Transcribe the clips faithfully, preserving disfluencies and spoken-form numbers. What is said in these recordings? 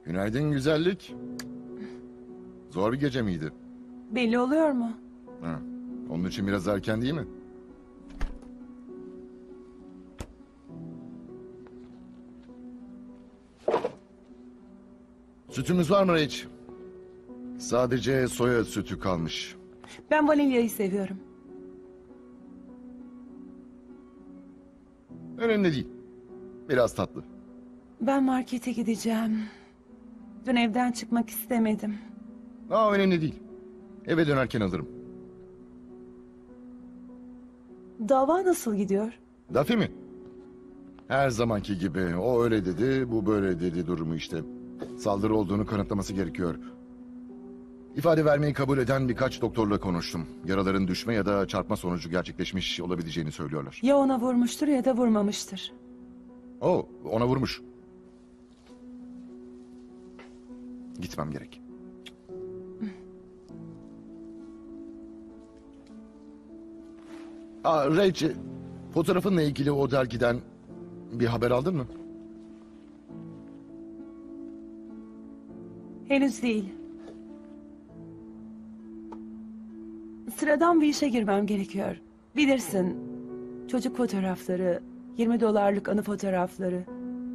Günaydın güzellik. Zor bir gece miydi? Belli oluyor mu? Ha, onun için biraz erken değil mi? Sütümüz var mı hiç? Sadece soya sütü kalmış. Ben vanilyayı seviyorum. Önemli değil. Biraz tatlı. Ben markete gideceğim. Dün evden çıkmak istemedim. Aa, önemli değil. Eve dönerken alırım. Dava nasıl gidiyor? Dafi mi? Her zamanki gibi. O öyle dedi, bu böyle dedi durumu işte. Saldırı olduğunu kanıtlaması gerekiyor. İfade vermeyi kabul eden birkaç doktorla konuştum. Yaraların düşme ya da çarpma sonucu gerçekleşmiş olabileceğini söylüyorlar. Ya ona vurmuştur ya da vurmamıştır. Oo, ona vurmuş. Gitmem gerek. Aa, Rach, fotoğrafınla ilgili o dergiden bir haber aldın mı? Henüz değil. Sıradan bir işe girmem gerekiyor. Bilirsin, çocuk fotoğrafları, yirmi dolarlık anı fotoğrafları.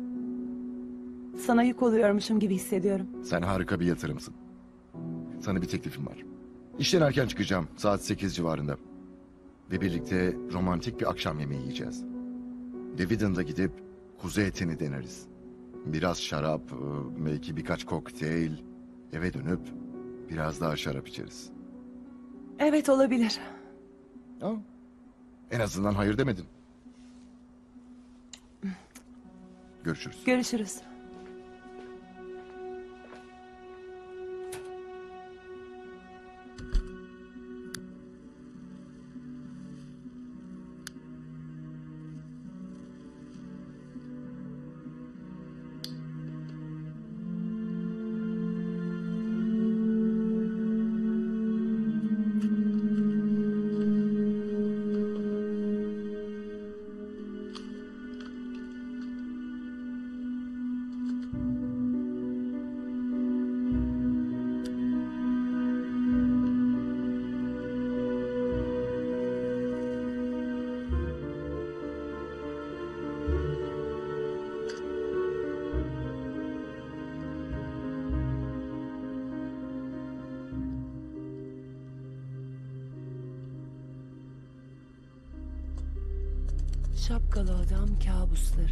Sana yük oluyormuşum gibi hissediyorum. Sen harika bir yatırımsın. Sana bir teklifim var. İşten erken çıkacağım, saat sekiz civarında. Ve birlikte romantik bir akşam yemeği yiyeceğiz. Dividend'a gidip kuzu etini deneriz. Biraz şarap, e, belki birkaç kokteyl. Eve dönüp biraz daha şarap içeriz. Evet, olabilir. Aa, en azından hayır demedin. Görüşürüz. Görüşürüz. Şapkalı adam kabusları.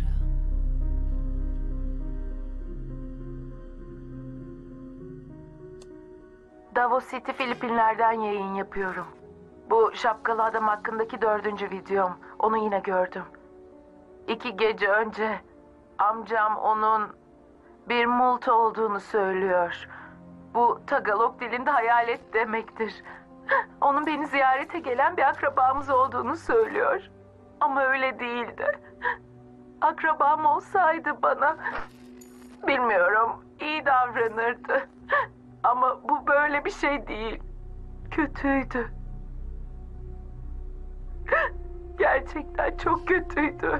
Davos City, Filipinler'den yayın yapıyorum. Bu şapkalı adam hakkındaki dördüncü videom. Onu yine gördüm. İki gece önce amcam onun bir multa olduğunu söylüyor. Bu Tagalog dilinde hayalet demektir. Onun beni ziyarete gelen bir akrabamız olduğunu söylüyor. Ama öyle değildi. Akrabam olsaydı bana, bilmiyorum, iyi davranırdı. Ama bu böyle bir şey değil. Kötüydü. Gerçekten çok kötüydü.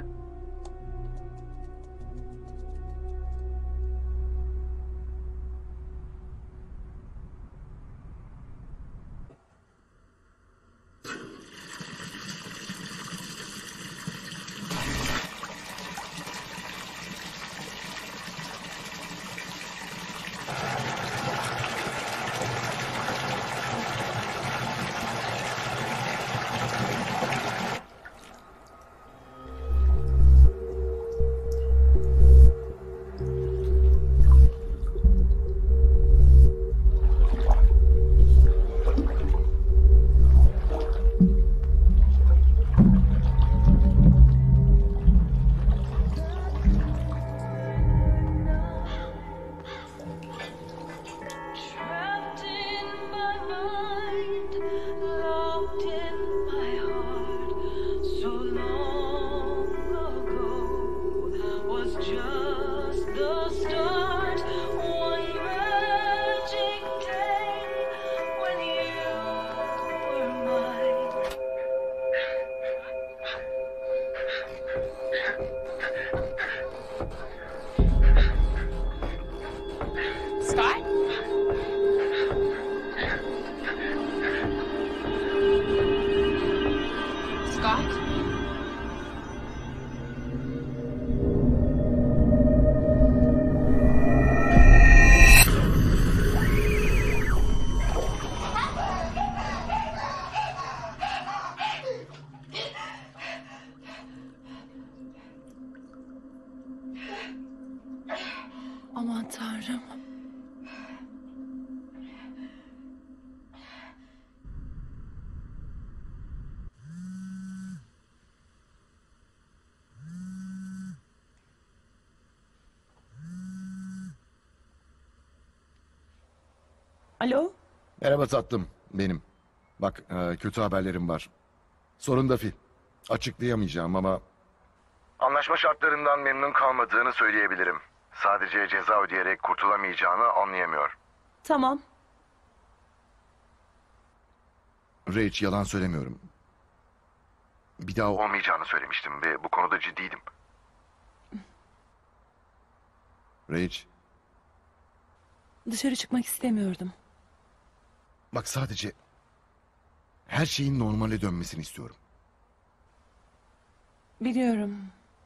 Tanrım. Alo? Merhaba tatlım, benim. Bak, e, kötü haberlerim var. Sorun da Phil. Açıklayamayacağım ama... Anlaşma şartlarından memnun kalmadığını söyleyebilirim. Sadece ceza ödeyerek kurtulamayacağını anlayamıyor. Tamam. Rach, yalan söylemiyorum. Bir daha olmayacağını söylemiştim ve bu konuda ciddiydim. Rach, Dışarı çıkmak istemiyordum. bak sadece... Her şeyin normale dönmesini istiyorum. Biliyorum.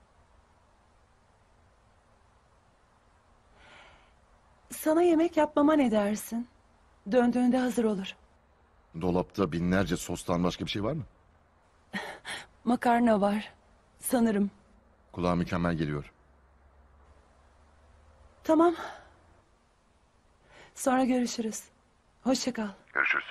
Sana yemek yapmama ne dersin? Döndüğünde hazır olur. Dolapta binlerce sostan başka bir şey var mı? Makarna var. Sanırım. Kulağa mükemmel geliyor. Tamam. Sonra görüşürüz. Hoşça kal. Görüşürüz.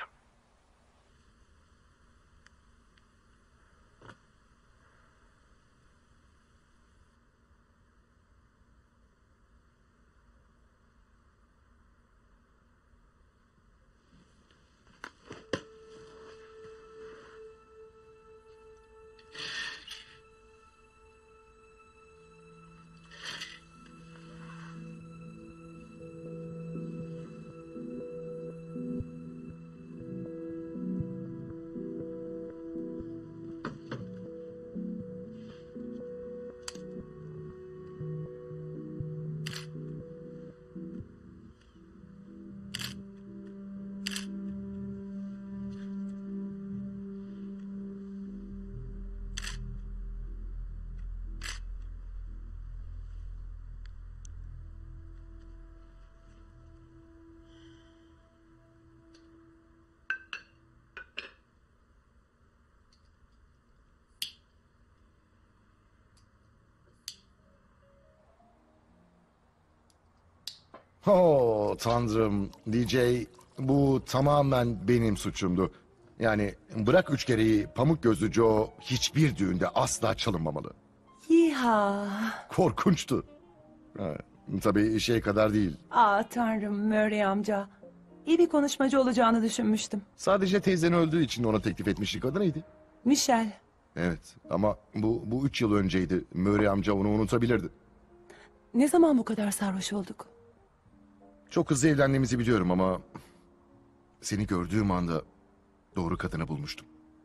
Oh tanrım, D J, bu tamamen benim suçumdu. Yani bırak üç kereyi, pamuk gözlü Joe hiçbir düğünde asla çalınmamalı. Yiha. Korkunçtu. Ha, tabii şey kadar değil. Aa Tanrım, Murray amca. İyi bir konuşmacı olacağını düşünmüştüm. Sadece teyzen öldüğü için ona teklif etmiştik. Adı neydi? Michel. Evet ama bu, bu üç yıl önceydi. Murray amca onu unutabilirdi. Ne zaman bu kadar sarhoş olduk? Çok hızlı evlendiğimizi biliyorum ama... Seni gördüğüm anda doğru kadını bulmuştum.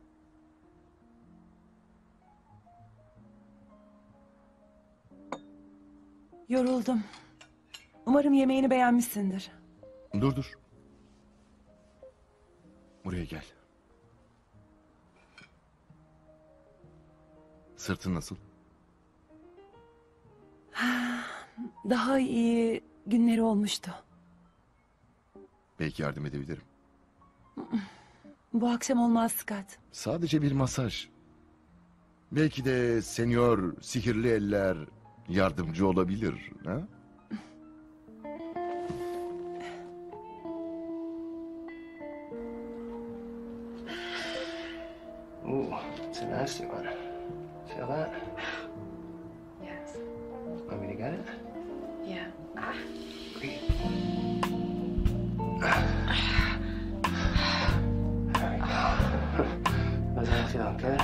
Yoruldum. Umarım yemeğini beğenmişsindir. Dur dur. Buraya gel. Sırtın nasıl? Daha iyi günleri olmuştu. Belki yardım edebilirim. Bu akşam olmaz Scott. Sadece bir masaj. Belki de senyor sihirli eller yardımcı olabilir. Ha? Ooh, it's a nasty one. Feel that? Yes. Want me to get it? Yeah. Ah. Great. There we go. Does that feel good?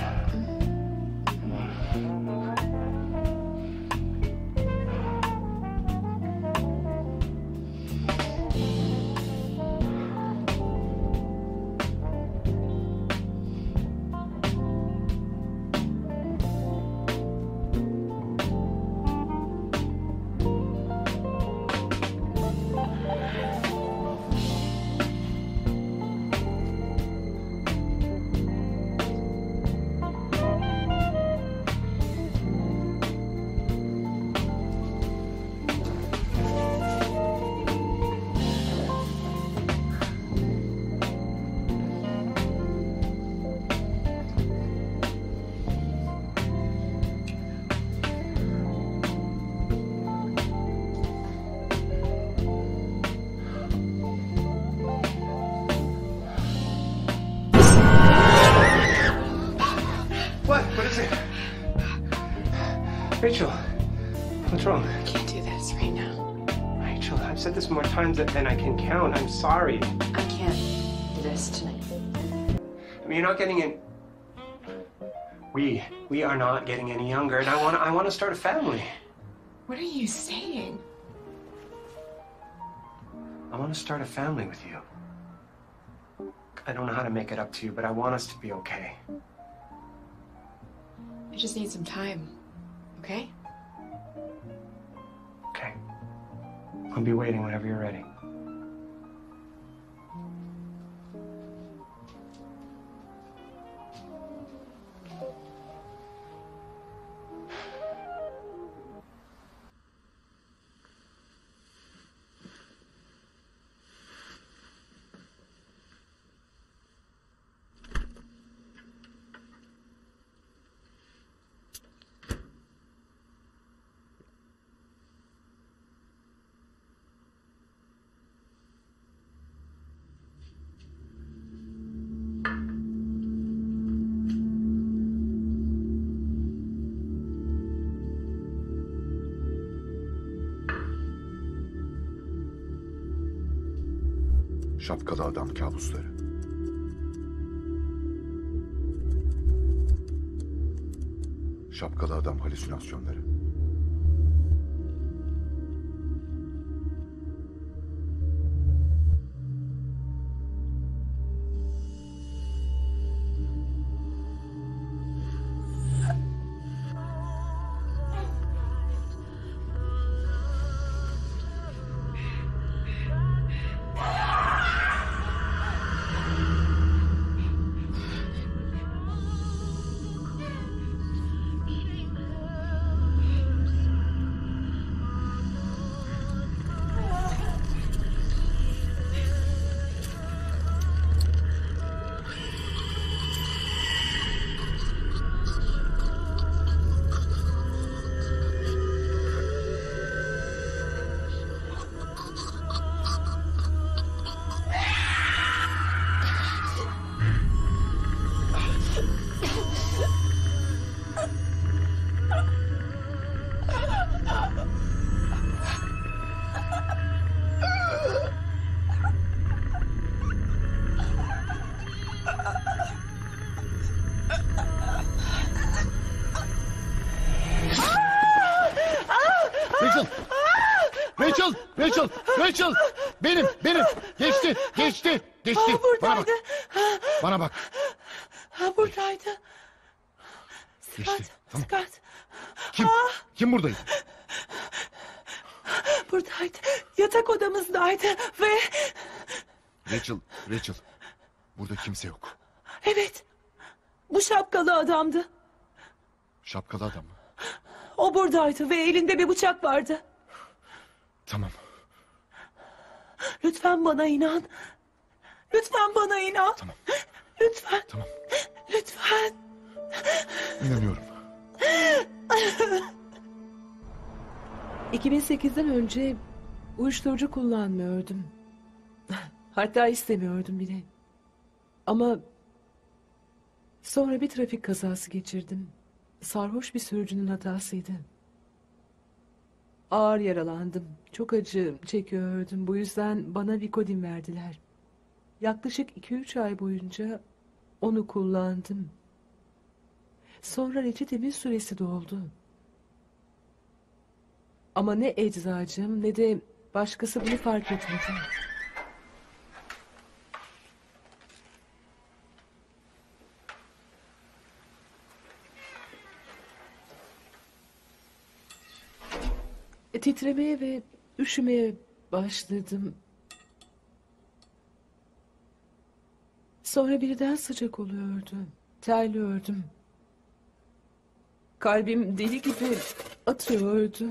Rachel, what's wrong? I can't do this right now. Rachel, I've said this more times than I can count. I'm sorry. I can't do this tonight. I mean, you're not getting in. We, we are not getting any younger, and I want, I want to start a family. What are you saying? I want to start a family with you. I don't know how to make it up to you, but I want us to be okay. I just need some time, okay? Okay. I'll be waiting whenever you're ready. Şapkalı adam kabusları. Şapkalı adam halüsinasyonları. Rachel! Rachel! Rachel! Rachel! Benim, benim. Geçti, geçti, geçti. Aa, Bana bak, buradaydı. bana bak. Ha, buradaydı. Geçti, Scott, tamam. Scott. Kim? Kim buradaydı? Buradaydı. Yatak odamızdaydı ve... Rachel, Rachel. Burada kimse yok. Evet. Bu şapkalı adamdı. Şapkalı adam mı? O buradaydı ve elinde bir bıçak vardı. Tamam. Lütfen bana inan. Lütfen bana inan. Tamam. Lütfen. Tamam. Lütfen. İnanıyorum. iki bin sekizden önce uyuşturucu kullanmıyordum. Hatta istemiyordum bile. Ama sonra bir trafik kazası geçirdim. Sarhoş bir sürücünün hatasıydı. Ağır yaralandım. Çok acı çekiyordum. Bu yüzden bana Vicodin verdiler. Yaklaşık iki üç ay boyunca onu kullandım. Sonra reçetemin süresi doldu. Ama ne eczacım ne de başkası bunu fark etmedi. Titremeye ve üşümeye başladım. Sonra birden sıcak oluyordu. Terliyordum. Kalbim deli gibi atıyordu.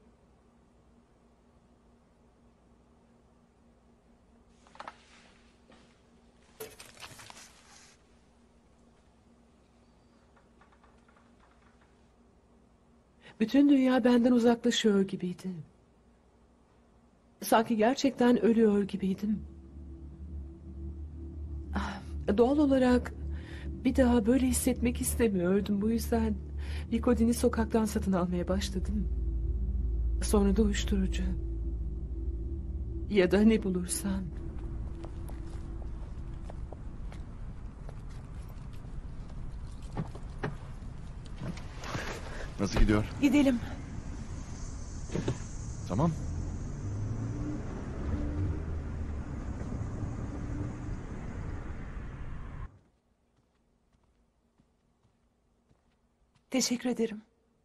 Bütün dünya benden uzaklaşıyor gibiydi. Sanki gerçekten ölüyor gibiydim. Ah, doğal olarak bir daha böyle hissetmek istemiyordum. Bu yüzden Vicodin'i sokaktan satın almaya başladım. Sonra da uyuşturucu. Ya da ne bulursam. Nasıl gidiyor? Gidelim. Tamam. Teşekkür ederim.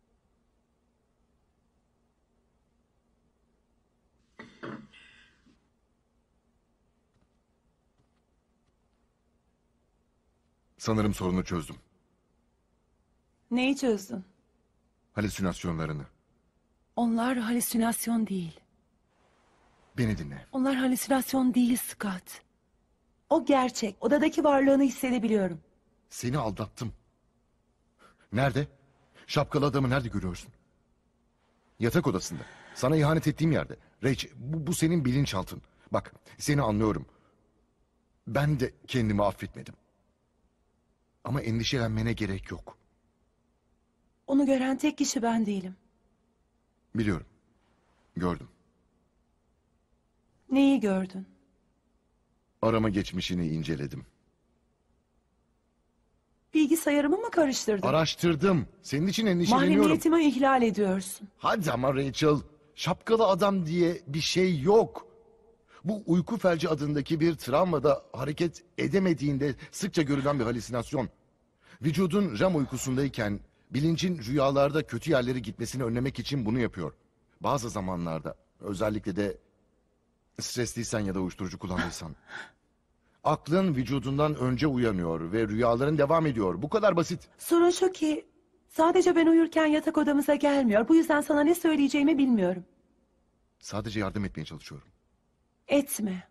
Sanırım sorunu çözdüm. Neyi çözdün? Halüsinasyonlarını. Onlar halüsinasyon değil. Beni dinle. Onlar halüsinasyon değil Scott. O gerçek. Odadaki varlığını hissedebiliyorum. Seni aldattım. Nerede? Şapkalı adamı nerede görüyorsun? Yatak odasında. Sana ihanet ettiğim yerde. Rach, bu, bu senin bilinçaltın. Bak, seni anlıyorum. Ben de kendimi affetmedim. Ama endişelenmene gerek yok. Onu gören tek kişi ben değilim. Biliyorum. Gördüm. Neyi gördün? Arama geçmişini inceledim. Bilgisayarımı mı karıştırdın? Araştırdım. Senin için endişeleniyorum. Mahremiyetimi ihlal ediyorsun. Hadi ama Rachel. Şapkalı adam diye bir şey yok. Bu uyku felci adındaki bir travmada hareket edemediğinde sıkça görülen bir halüsinasyon. Vücudun REM uykusundayken bilincin rüyalarda kötü yerlere gitmesini önlemek için bunu yapıyor. Bazı zamanlarda özellikle de stresliysen ya da uyuşturucu kullandıysan aklın vücudundan önce uyanıyor ve rüyaların devam ediyor. Bu kadar basit. Sorun şu ki sadece ben uyurken yatak odamıza gelmiyor. Bu yüzden sana ne söyleyeceğimi bilmiyorum. Sadece yardım etmeye çalışıyorum. Etme.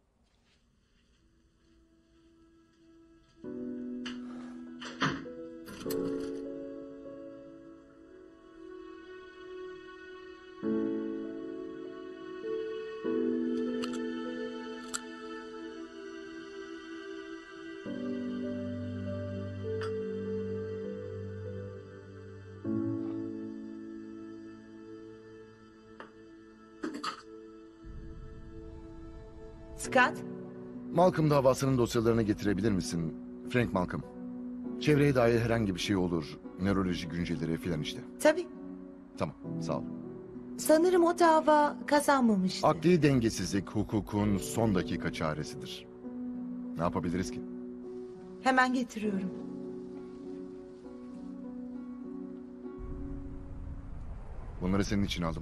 Scott, Malcolm davasının dosyalarını getirebilir misin? Frank Malcolm. Çevreye dair herhangi bir şey olur. Nöroloji güncelleri filan işte. tabii. Tamam, sağ ol. Sanırım o dava kazanmamıştı. Akli dengesizlik hukukun son dakika çaresidir. Ne yapabiliriz ki? Hemen getiriyorum. Bunları senin için aldım.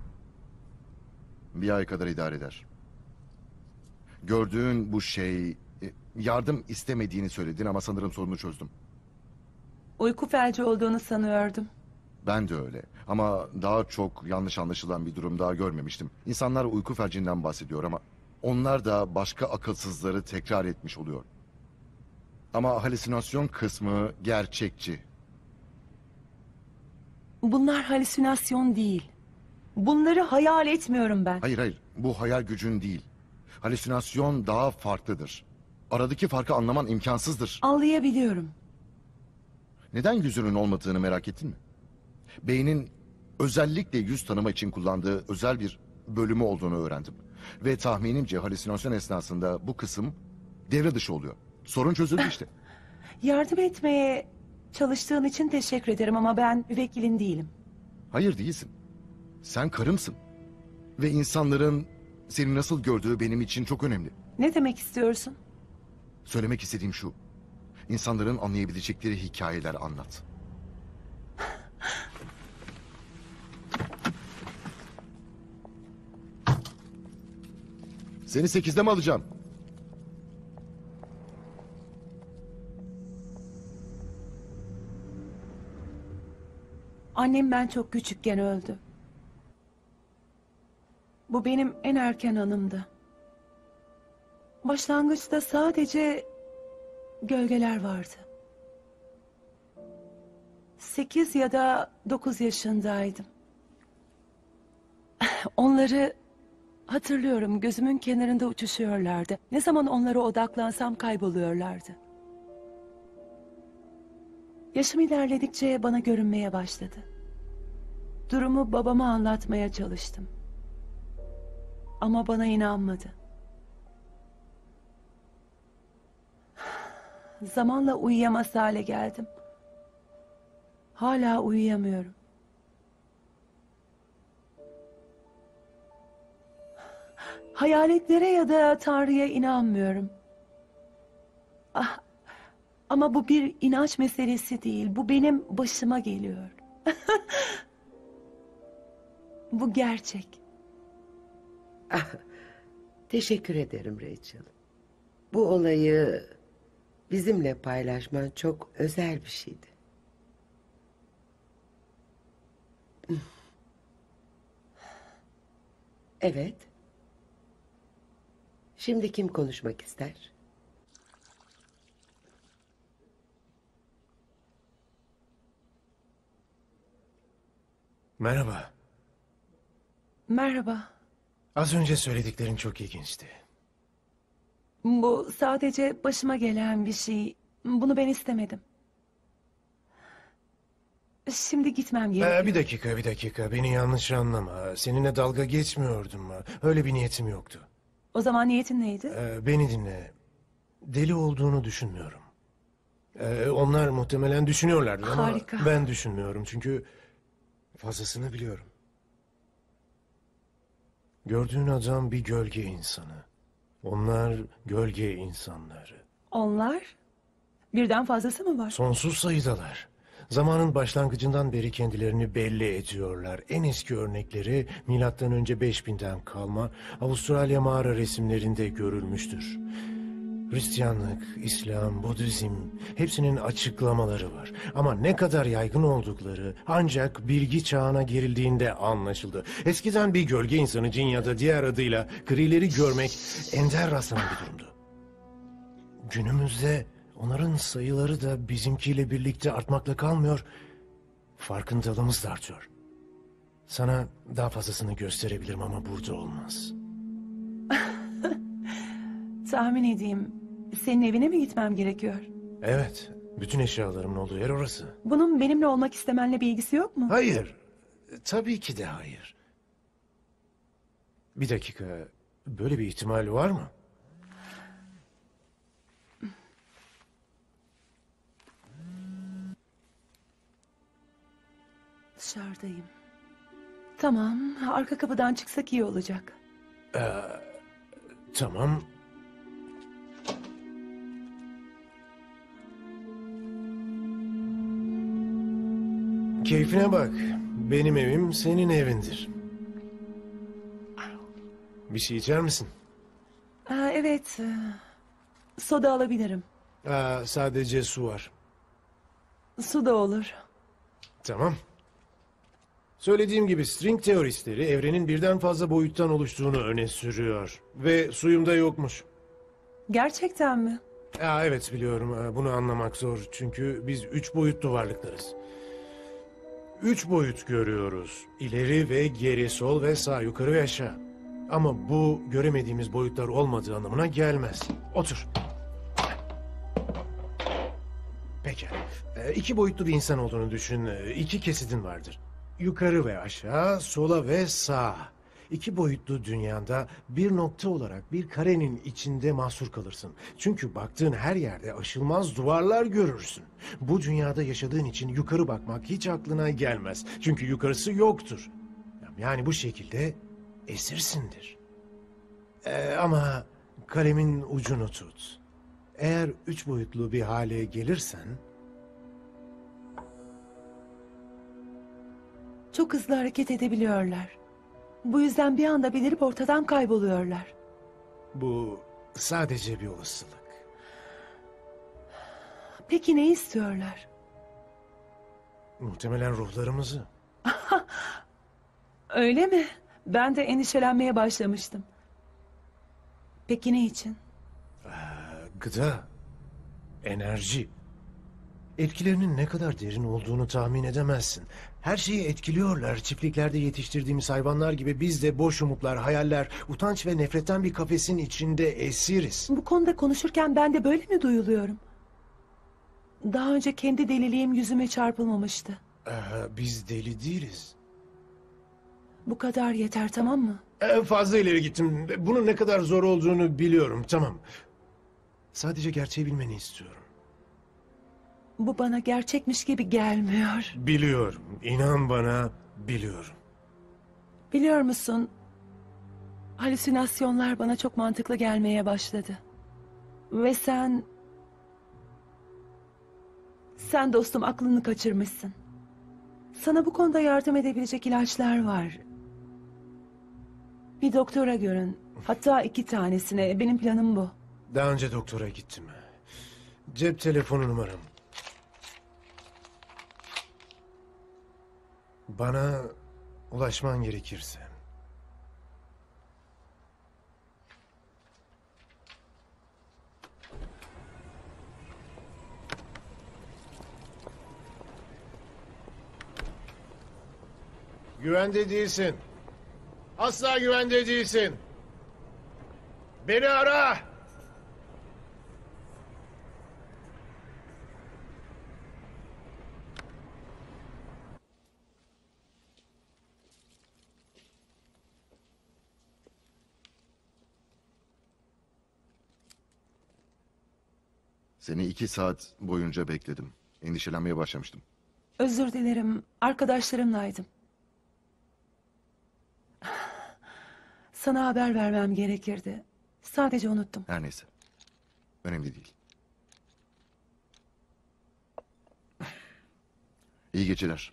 Bir ay kadar idare eder. Gördüğün bu şey... e, yardım istemediğini söyledin ama sanırım sorunu çözdüm. Uyku felci olduğunu sanıyordum. Ben de öyle. Ama daha çok yanlış anlaşılan bir durum daha görmemiştim. İnsanlar uyku felcinden bahsediyor ama onlar da başka akılsızları tekrar etmiş oluyor. Ama halüsinasyon kısmı gerçekçi. Bunlar halüsinasyon değil. Bunları hayal etmiyorum ben. Hayır hayır, bu hayal gücün değil. Halüsinasyon daha farklıdır. Aradaki farkı anlaman imkansızdır. Anlayabiliyorum. Neden yüzünün olmadığını merak ettin mi? Beynin özellikle yüz tanıma için kullandığı özel bir bölümü olduğunu öğrendim. Ve tahminimce halüsinasyon esnasında bu kısım devre dışı oluyor. Sorun çözüldü işte. Yardım etmeye çalıştığın için teşekkür ederim ama ben müvekkilin değilim. Hayır değilsin. Sen karımsın. Ve insanların seni nasıl gördüğü benim için çok önemli. Ne demek istiyorsun? Söylemek istediğim şu. İnsanların anlayabilecekleri hikayeler anlat. Seni sekizde mi alacağım? Annem ben çok küçükken öldü. Bu benim en erken anımdı. Başlangıçta sadece gölgeler vardı. Sekiz ya da dokuz yaşındaydım. Onları hatırlıyorum, gözümün kenarında uçuşuyorlardı. Ne zaman onlara odaklansam kayboluyorlardı. Yaşım ilerledikçe bana görünmeye başladı. Durumu babama anlatmaya çalıştım. Ama bana inanmadı. Zamanla uyuyamaz hale geldim. Hala uyuyamıyorum. Hayaletlere ya da Tanrı'ya inanmıyorum. Ah, ama bu bir inanç meselesi değil. Bu benim başıma geliyor. Bu gerçek. Ah, teşekkür ederim Rachel. Bu olayı bizimle paylaşman çok özel bir şeydi. Evet. Şimdi kim konuşmak ister? Merhaba. Merhaba. Az önce söylediklerin çok ilginçti. Bu sadece başıma gelen bir şey. Bunu ben istemedim. Şimdi gitmem gerekiyor. Ee, bir dakika, bir dakika. Beni yanlış anlama. Seninle dalga geçmiyordum. Öyle bir niyetim yoktu. O zaman niyetin neydi? Ee, beni dinle. Deli olduğunu düşünmüyorum. Ee, onlar muhtemelen düşünüyorlardır ama Harika. ben düşünmüyorum çünkü fazlasını biliyorum. Gördüğün adam bir gölge insanı. Onlar gölge insanları. Onlar? Birden fazlası mı var? Sonsuz sayıdalar. Zamanın başlangıcından beri kendilerini belli ediyorlar. En eski örnekleri milattan önce beş binden kalma Avustralya mağara resimlerinde görülmüştür. Hristiyanlık, İslam, Budizm hepsinin açıklamaları var. Ama ne kadar yaygın oldukları ancak bilgi çağına girildiğinde anlaşıldı. Eskiden bir gölge insanı cin ya da diğer adıyla grileri görmek ender rastlanan bir durumdu. Günümüzde onların sayıları da bizimkiyle birlikte artmakla kalmıyor, farkındalığımız da artıyor. Sana daha fazlasını gösterebilirim ama burada olmaz. Tahmin edeyim. Senin evine mi gitmem gerekiyor? Evet, bütün eşyalarımın olduğu yer orası. Bunun benimle olmak istemenle bir ilgisi yok mu? Hayır, tabii ki de hayır. Bir dakika, böyle bir ihtimal var mı? Dışarıdayım. Tamam, arka kapıdan çıksak iyi olacak. Tamam. Keyfine bak. Benim evim senin evindir. Bir şey içer misin? Aa, evet, e, soda alabilirim. Aa, sadece su var. Su da olur. Tamam. Söylediğim gibi string teoristleri evrenin birden fazla boyuttan oluştuğunu öne sürüyor. Ve suyumda yokmuş. Gerçekten mi? Aa, evet biliyorum. Aa, bunu anlamak zor. Çünkü biz üç boyutlu varlıklarız. Üç boyut görüyoruz. İleri ve geri, sol ve sağ, yukarı ve aşağı. Ama bu göremediğimiz boyutlar olmadığı anlamına gelmez. Otur. Pekala. Ee, iki boyutlu bir insan olduğunu düşün. Ee, İki kesidin vardır. Yukarı ve aşağı, sola ve sağa. İki boyutlu dünyanda bir nokta olarak bir karenin içinde mahsur kalırsın. Çünkü baktığın her yerde aşılmaz duvarlar görürsün. Bu dünyada yaşadığın için yukarı bakmak hiç aklına gelmez. Çünkü yukarısı yoktur. Yani bu şekilde esirsindir. Ee, ama kalemin ucunu tut. Eğer üç boyutlu bir hale gelirsen... Çok hızlı hareket edebiliyorlar. Bu yüzden bir anda belirip ortadan kayboluyorlar. Bu sadece bir olasılık. Peki ne istiyorlar? Muhtemelen ruhlarımızı. Öyle mi? Ben de endişelenmeye başlamıştım. Peki ne için? Gıda, enerji. Etkilerinin ne kadar derin olduğunu tahmin edemezsin. Her şeyi etkiliyorlar. Çiftliklerde yetiştirdiğimiz hayvanlar gibi biz de boş umutlar, hayaller, utanç ve nefretten bir kafesin içinde esiriz. Bu konuda konuşurken ben de böyle mi duyuluyorum? Daha önce kendi deliliğim yüzüme çarpılmamıştı. Ee, biz deli değiliz. Bu kadar yeter, tamam mı? Ee, fazla ileri gittim. Bunun ne kadar zor olduğunu biliyorum, tamam. Sadece gerçeği bilmeni istiyorum. Bu bana gerçekmiş gibi gelmiyor. Biliyorum, inan bana, biliyorum. Biliyor musun? Halüsinasyonlar bana çok mantıklı gelmeye başladı. Ve sen... Sen dostum aklını kaçırmışsın. Sana bu konuda yardım edebilecek ilaçlar var. Bir doktora görün. Hatta iki tanesine. Benim planım bu. Daha önce doktora gittim. Cep telefonu numaram. Bana ulaşman gerekirse. Güvende değilsin. Asla güvende değilsin. Beni ara. Seni iki saat boyunca bekledim. Endişelenmeye başlamıştım. Özür dilerim. Arkadaşlarımlaydım. Sana haber vermem gerekirdi. Sadece unuttum. Her neyse. Önemli değil. İyi geceler.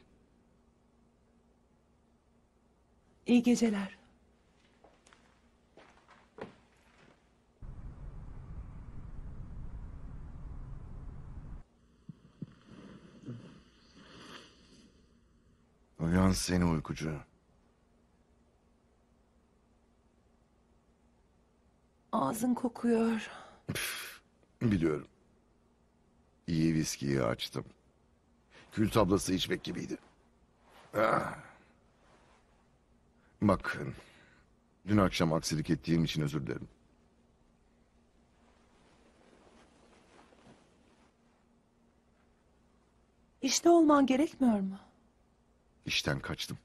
İyi geceler. Uyan seni uykucu. Ağzın kokuyor. Biliyorum. İyi viskiyi açtım. Kül tablası içmek gibiydi. Ah. Bakın. Dün akşam aksilik ettiğim için özür dilerim. İşte olman gerekmiyor mu? İşten kaçtım.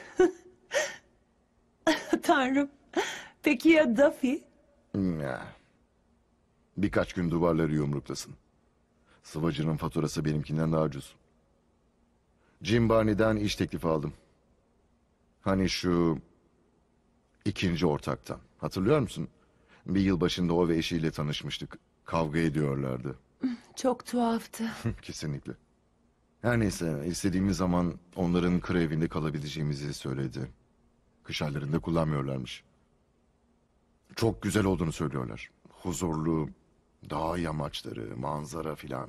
Tanrım. Peki ya Duffy? Ya. Birkaç gün duvarları yumruklasın. Sıvacının faturası benimkinden daha ucuz. Jim Barney'den iş teklifi aldım. Hani şu ikinci ortaktan. Hatırlıyor musun? Bir yıl başında o ve eşiyle tanışmıştık. Kavga ediyorlardı. Çok tuhaftı. Kesinlikle. Her neyse istediğimiz zaman onların kır evinde kalabileceğimizi söyledi. Kış aylarında kullanmıyorlarmış. Çok güzel olduğunu söylüyorlar. Huzurlu, dağ yamaçları, manzara filan.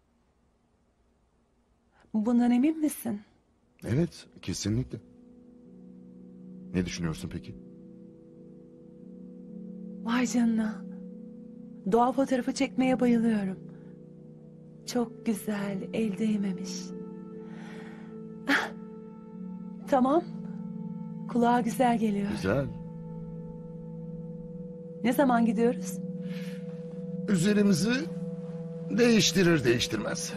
Bundan emin misin? Evet, kesinlikle. Ne düşünüyorsun peki? Vay canına. Doğa fotoğrafı çekmeye bayılıyorum. Çok güzel, el değmemiş. Ah, tamam. Kulağa güzel geliyor. Güzel. Ne zaman gidiyoruz? Üzerimizi değiştirir değiştirmez.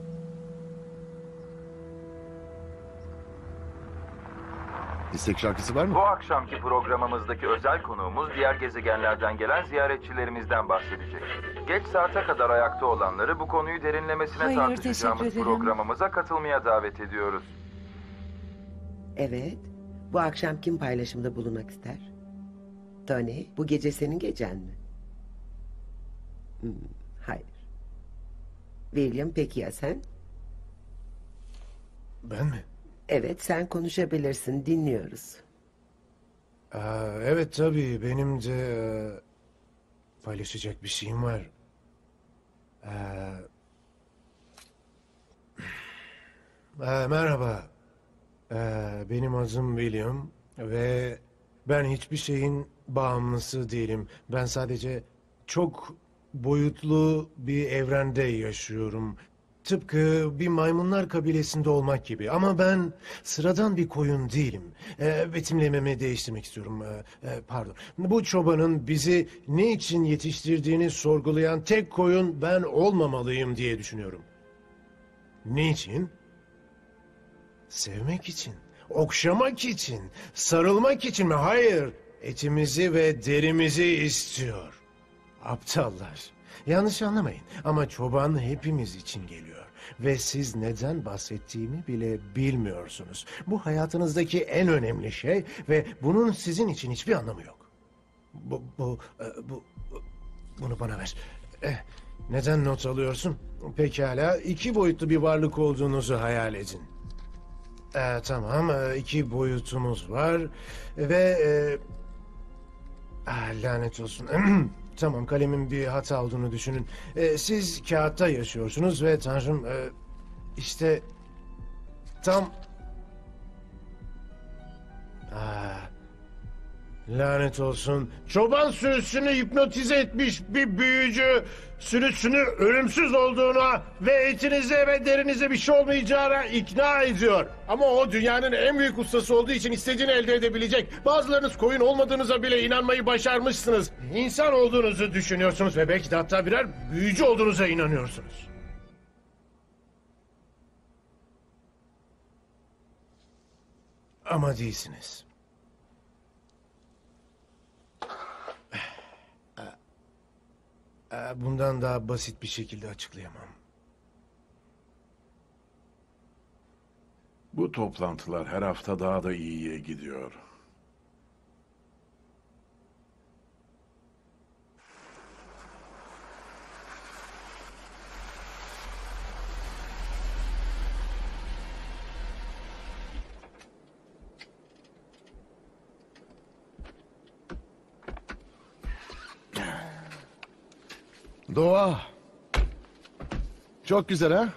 İstek şarkısı var mı? Bu akşamki programımızdaki özel konuğumuz diğer gezegenlerden gelen ziyaretçilerimizden bahsedecek. Geç saate kadar ayakta olanları bu konuyu derinlemesine Hayır, tartışacağımız teşekkür ederim. programımıza katılmaya davet ediyoruz. Evet. Bu akşam kim paylaşımda bulunmak ister? Tony, bu gece senin gecen mi? Hmm, hayır. William, peki ya sen? Ben mi? Evet, sen konuşabilirsin. Dinliyoruz. Aa, evet tabii benim de e, paylaşacak bir şeyim var. Ee, e, merhaba. Ee, benim adım William ve ben hiçbir şeyin bağımlısı değilim. Ben sadece çok boyutlu bir evrende yaşıyorum. Tıpkı bir maymunlar kabilesinde olmak gibi. Ama ben sıradan bir koyun değilim. Ee, betimlememi değiştirmek istiyorum. Ee, e, pardon. Bu çobanın bizi ne için yetiştirdiğini sorgulayan tek koyun ben olmamalıyım diye düşünüyorum. Niçin? Sevmek için, okşamak için, sarılmak için mi? Hayır, etimizi ve derimizi istiyor. Aptallar. Yanlış anlamayın ama çoban hepimiz için geliyor. Ve siz neden bahsettiğimi bile bilmiyorsunuz. Bu hayatınızdaki en önemli şey ve bunun sizin için hiçbir anlamı yok. Bu, bu, e, bu, bunu bana ver. Eh, neden not alıyorsun? Pekala, iki boyutlu bir varlık olduğunuzu hayal edin. Ee, tamam, e, iki boyutumuz var ve... E, ah, lanet olsun. Tamam, kalemin bir hata olduğunu düşünün. Ee, siz kağıtta yaşıyorsunuz ve Tanrım... E, işte... Tam... Ah, lanet olsun. Çoban sürüsünü hipnotize etmiş bir büyücü... sürüsünü ölümsüz olduğuna ve etinize ve derinize bir şey olmayacağına ikna ediyor. Ama o dünyanın en büyük ustası olduğu için istediğini elde edebilecek. Bazılarınız koyun olmadığınıza bile inanmayı başarmışsınız. İnsan olduğunuzu düşünüyorsunuz ve belki de hatta birer büyücü olduğunuza inanıyorsunuz. Ama değilsiniz. Bundan daha basit bir şekilde açıklayamam. Bu toplantılar her hafta daha da iyiye gidiyor. Doğa. Çok güzel ha?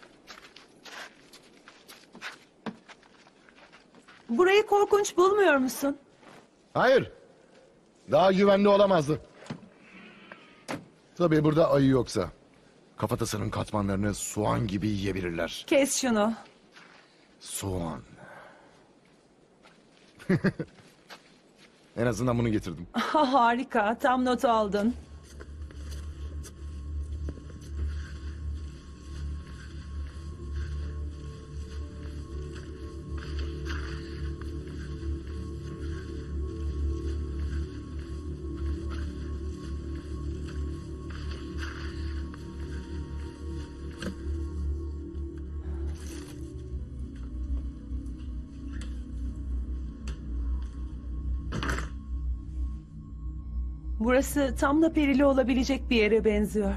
Burayı korkunç bulmuyor musun? Hayır. Daha güvenli olamazdı. Tabii burada ayı yoksa. Kafatasının katmanlarını soğan gibi yiyebilirler. Kes şunu. Soğan. En azından bunu getirdim. Ha, harika, tam not aldın. Burası tam da perili olabilecek bir yere benziyor.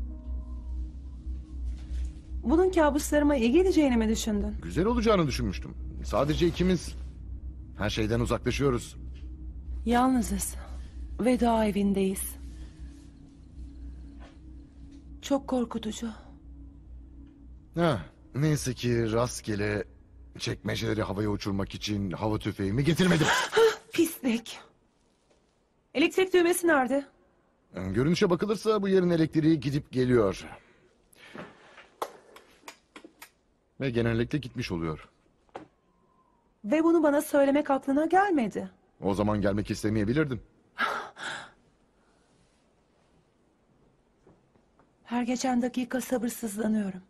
Bunun kabuslarıma iyi geleceğini mi düşündün? Güzel olacağını düşünmüştüm. Sadece ikimiz. Her şeyden uzaklaşıyoruz. Yalnızız. Ve dağ evindeyiz. Çok korkutucu. Ha, neyse ki rastgele çekmeceleri havaya uçurmak için hava tüfeğimi getirmedim. Pislik. Elektrik düğmesi nerede? Görünüşe bakılırsa bu yerin elektriği gidip geliyor. Ve genellikle gitmiş oluyor. Ve bunu bana söylemek aklına gelmedi. O zaman gelmek istemeyebilirdin. Her geçen dakika sabırsızlanıyorum.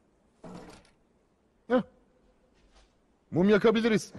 Heh. Mum yakabiliriz.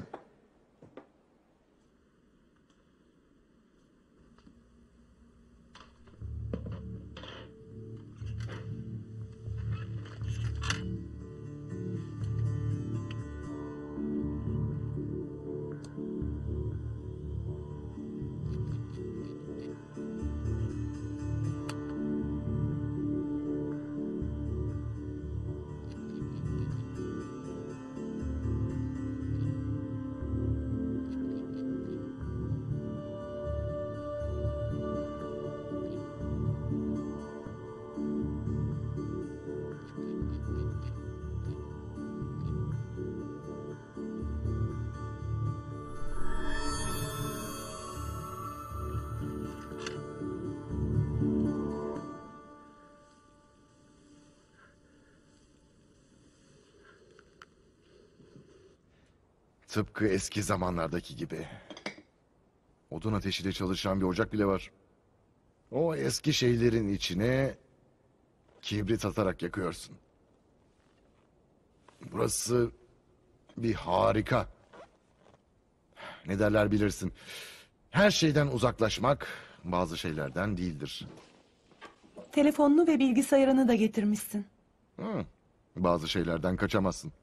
Tıpkı eski zamanlardaki gibi. Odun ateşiyle çalışan bir ocak bile var. O eski şeylerin içine kibrit atarak yakıyorsun. Burası bir harika. Ne derler bilirsin. Her şeyden uzaklaşmak bazı şeylerden değildir. Telefonunu ve bilgisayarını da getirmişsin. Hı, bazı şeylerden kaçamazsın.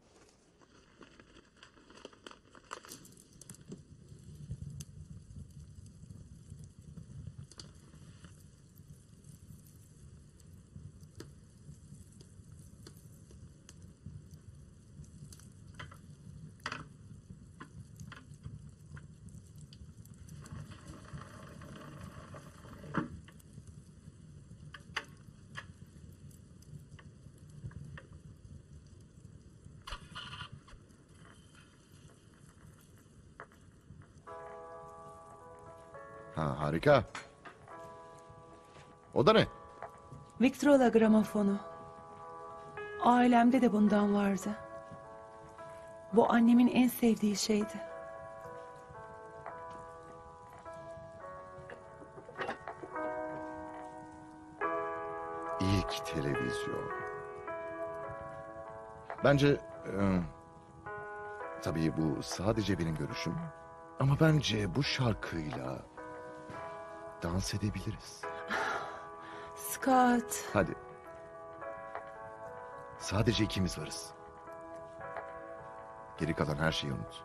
Ha, harika. O da ne? Victrola gramofonu. Ailemde de bundan vardı. Bu annemin en sevdiği şeydi. İlk televizyon. Bence... e, tabii bu sadece benim görüşüm. Ama bence bu şarkıyla dans edebiliriz. Scott. Hadi. Sadece ikimiz varız. Geri kalan her şeyi unut.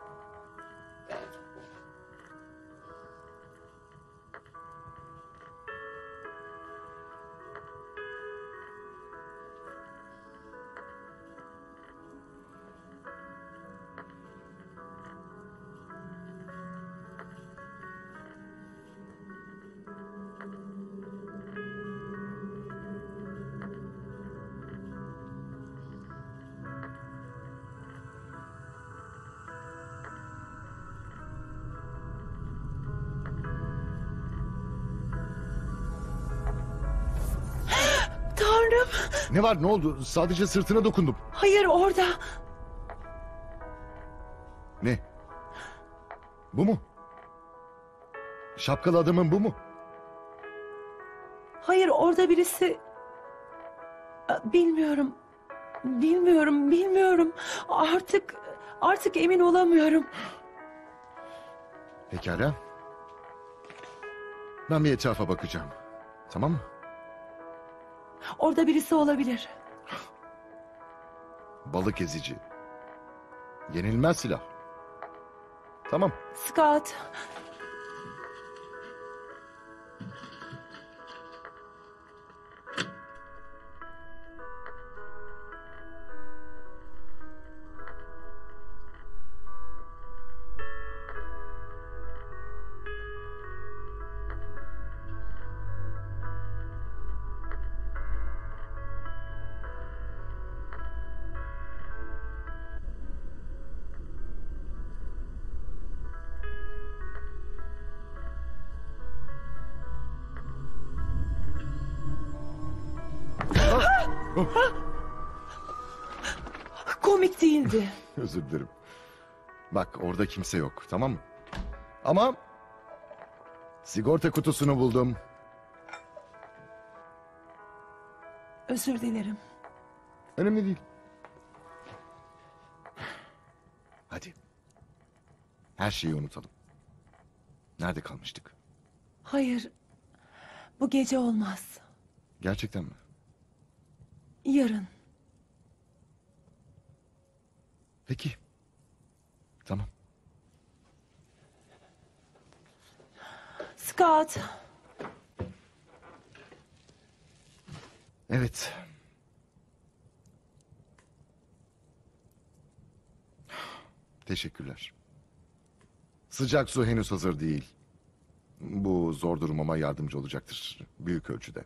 Tanrım. Ne var, ne oldu? Sadece sırtına dokundum. Hayır, orada. Ne? Bu mu? Şapkalı adamın bu mu? Hayır, orada birisi... Bilmiyorum. Bilmiyorum, bilmiyorum. Artık, artık emin olamıyorum. Pekala. Ben bir etrafa bakacağım. Tamam mı? Orada birisi olabilir. Balık ezici. Yenilmez silah. Tamam. Scott. Komik değildi. Özür dilerim. Bak, orada kimse yok, tamam mı? Ama sigorta kutusunu buldum. Özür dilerim. Önemli değil. Hadi. Her şeyi unutalım. Nerede kalmıştık? Hayır. Bu gece olmaz. Gerçekten mi? Yarın. Peki. Tamam. Scott. Evet. Teşekkürler. Sıcak su henüz hazır değil. Bu zor durumuma yardımcı olacaktır. Büyük ölçüde.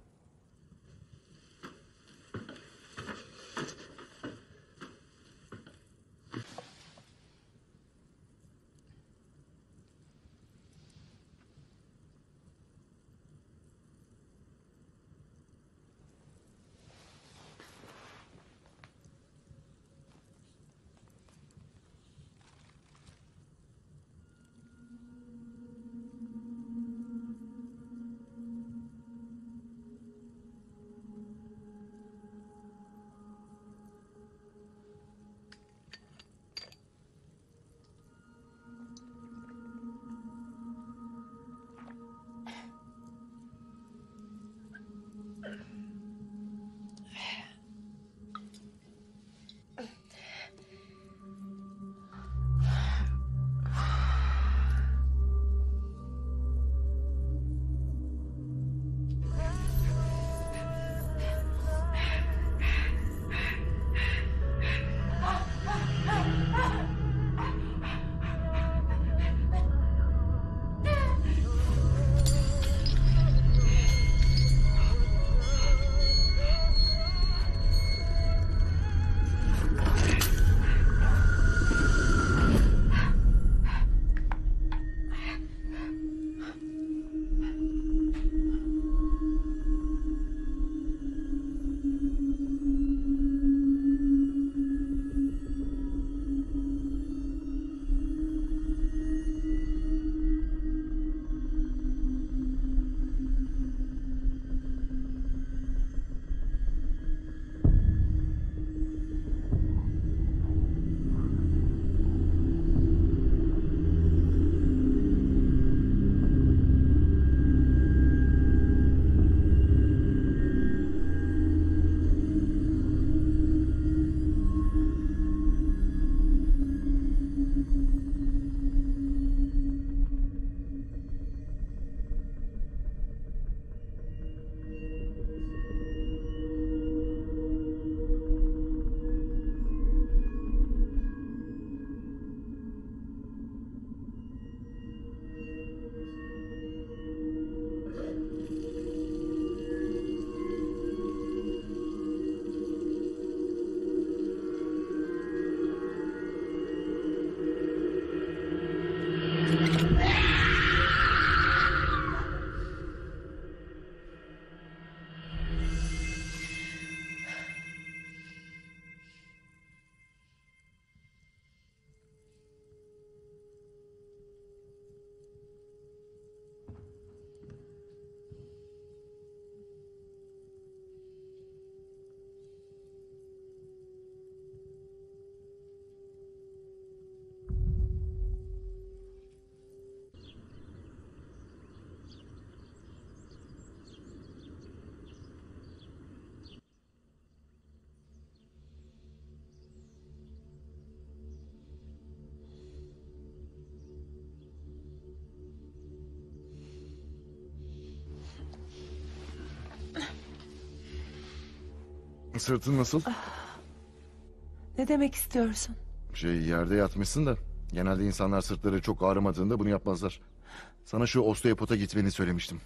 Sırtın nasıl? Ne demek istiyorsun? Şey, yerde yatmışsın da. Genelde insanlar sırtları çok ağrımadığında bunu yapmazlar. Sana şu osteopata gitmeni söylemiştim.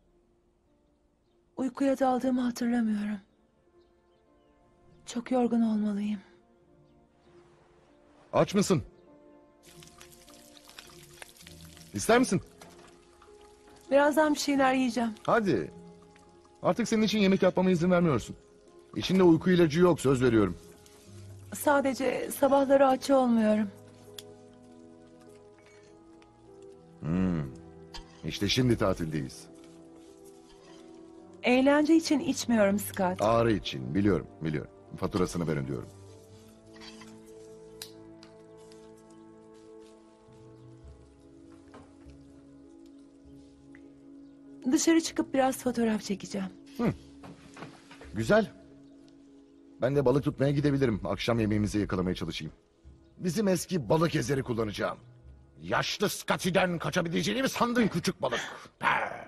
Uykuya daldığımı hatırlamıyorum. Çok yorgun olmalıyım. Aç mısın? İster misin? Birazdan bir şeyler yiyeceğim. Hadi. Artık senin için yemek yapmama izin vermiyorsun. İçinde uyku ilacı yok, söz veriyorum. Sadece sabahları aç olmuyorum. Hmm. İşte şimdi tatildeyiz. Eğlence için içmiyorum Scott. Ağrı için, biliyorum, biliyorum. Faturasını ben ödüyorum. Dışarı çıkıp biraz fotoğraf çekeceğim. Hı. Güzel. Ben de balık tutmaya gidebilirim. Akşam yemeğimizi yakalamaya çalışayım. Bizim eski balık ezeri kullanacağım. Yaşlı Scotty'den kaçabileceğini mi sandın küçük balık? Pah!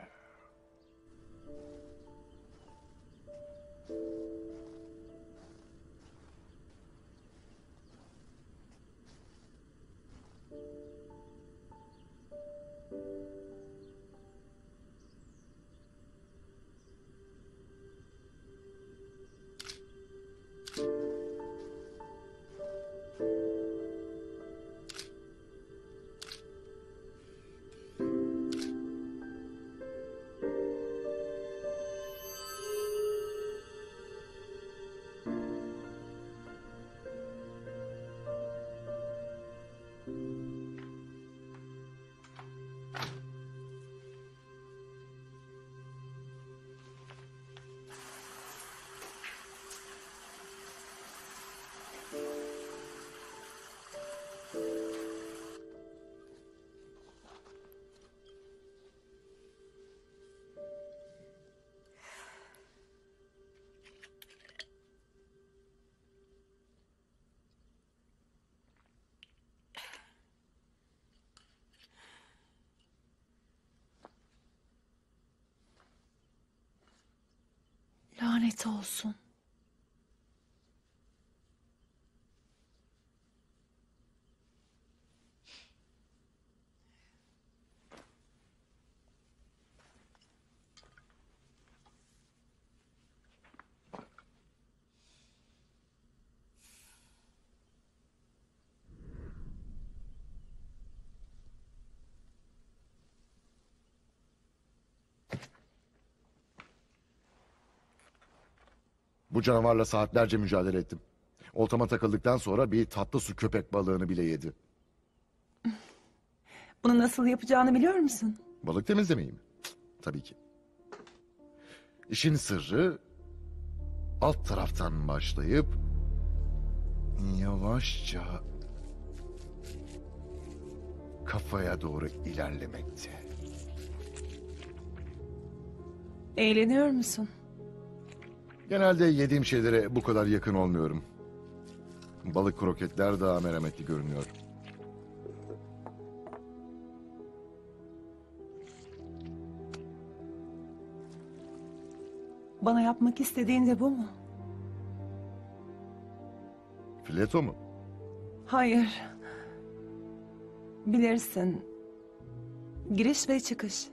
Lanet olsun. Bu canavarla saatlerce mücadele ettim. Oltama takıldıktan sonra bir tatlı su köpek balığını bile yedi. Bunu nasıl yapacağını biliyor musun? Balık temizlemeyi mi? Cık, tabii ki. İşin sırrı alt taraftan başlayıp yavaşça kafaya doğru ilerlemekte. Eğleniyor musun? Genelde yediğim şeylere bu kadar yakın olmuyorum. Balık kroketler daha merhametli görünüyor. Bana yapmak istediğin de bu mu? Fileto mu? Hayır. Bilirsin. Giriş ve çıkış.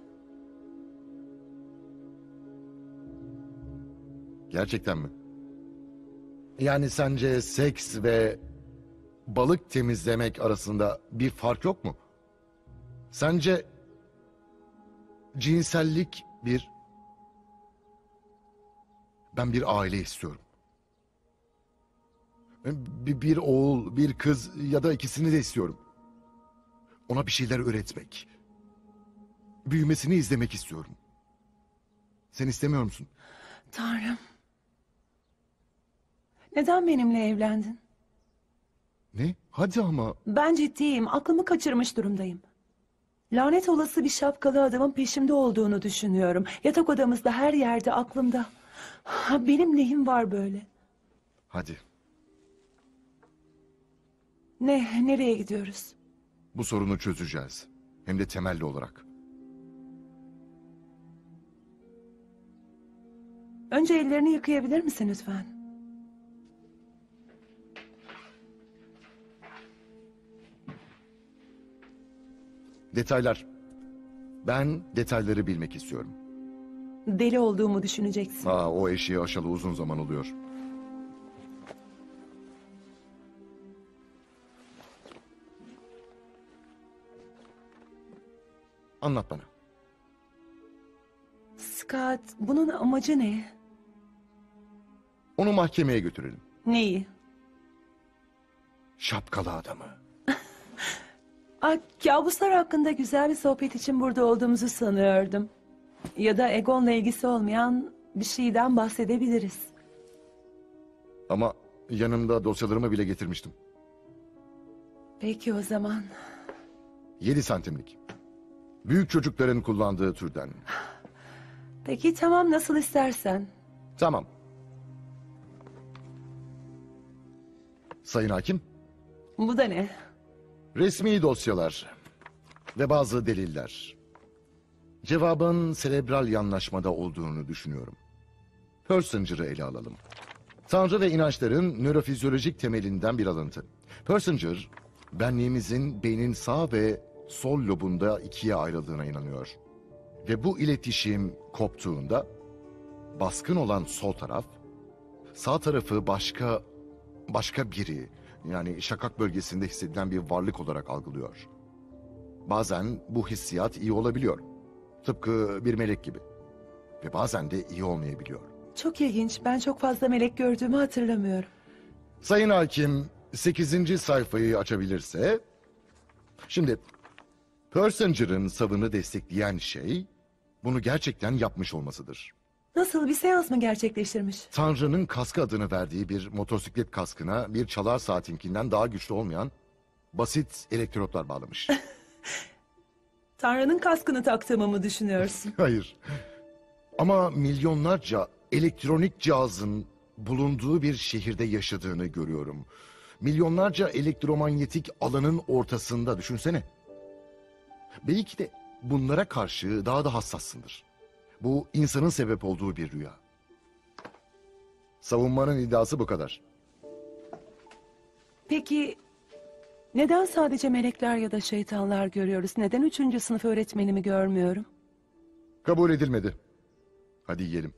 Gerçekten mi? Yani sence seks ve balık temizlemek arasında bir fark yok mu? Sence cinsellik bir... Ben bir aile istiyorum. Bir, bir oğul, bir kız ya da ikisini de istiyorum. Ona bir şeyler öğretmek. Büyümesini izlemek istiyorum. Sen istemiyor musun? Tanrım. Neden benimle evlendin? Ne? Hadi ama. Ben ciddiyim. Aklımı kaçırmış durumdayım. Lanet olası bir şapkalı adamın peşimde olduğunu düşünüyorum. Yatak odamızda, her yerde, aklımda. Ha, benim neyim var böyle? Hadi. Ne, nereye gidiyoruz? Bu sorunu çözeceğiz. Hem de temelli olarak. Önce ellerini yıkayabilir misin lütfen? Detaylar. Ben detayları bilmek istiyorum. Deli olduğumu düşüneceksin. Aa, o eşiği aşalı uzun zaman oluyor. Anlat bana. Scott, bunun amacı ne? Onu mahkemeye götürelim. Neyi? Şapkalı adamı. Aa, kabuslar hakkında güzel bir sohbet için burada olduğumuzu sanıyordum. Ya da Egon'la ilgisi olmayan bir şeyden bahsedebiliriz. Ama yanımda dosyalarımı bile getirmiştim. Peki o zaman. Yedi santimlik. Büyük çocukların kullandığı türden. Peki tamam, nasıl istersen. Tamam. Sayın Hakim, Bu da ne? resmi dosyalar ve bazı deliller. Cevabın serebral yanlaşmada olduğunu düşünüyorum. Persinger'ı ele alalım. Tanrı ve inançların nörofizyolojik temelinden bir alıntı. Persinger, benliğimizin beynin sağ ve sol lobunda ikiye ayrıldığına inanıyor. Ve bu iletişim koptuğunda baskın olan sol taraf, sağ tarafı başka başka biri, yani şakak bölgesinde hissedilen bir varlık olarak algılıyor. Bazen bu hissiyat iyi olabiliyor. Tıpkı bir melek gibi. Ve bazen de iyi olmayabiliyor. Çok ilginç. Ben çok fazla melek gördüğümü hatırlamıyorum. Sayın Hakim, sekizinci sayfayı açabilirse... Şimdi, Persinger'ın savını destekleyen şey, bunu gerçekten yapmış olmasıdır. Nasıl, bir seans mı gerçekleştirmiş? Tanrı'nın kaskı adını verdiği bir motosiklet kaskına bir çalar saatinkinden daha güçlü olmayan basit elektrotlar bağlamış. Tanrı'nın kaskını taktığımı mı düşünüyorsun? Hayır. Ama milyonlarca elektronik cihazın bulunduğu bir şehirde yaşadığını görüyorum. Milyonlarca elektromanyetik alanın ortasında, düşünsene. Belki de bunlara karşı daha da hassassındır. Bu insanın sebep olduğu bir rüya. Savunmanın iddiası bu kadar. Peki neden sadece melekler ya da şeytanlar görüyoruz? Neden üçüncü sınıf öğretmenimi görmüyorum? Kabul edilmedi. Hadi yiyelim.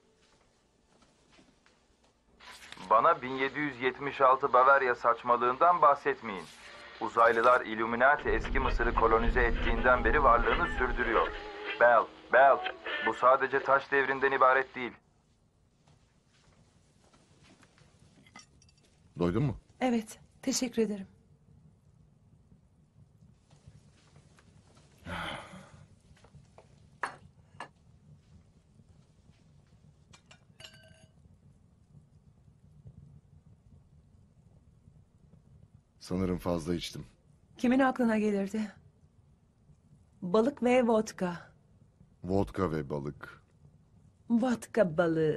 Bana bin yedi yüz yetmiş altı Bavarya saçmalığından bahsetmeyin. Uzaylılar Illuminati eski Mısır'ı kolonize ettiğinden beri varlığını sürdürüyor. Bell, Bell, bu sadece taş devrinden ibaret değil. Doydun mu? Evet, teşekkür ederim. Sanırım fazla içtim. Kimin aklına gelirdi? Balık ve vodka. Vodka ve balık. Vodka balığı.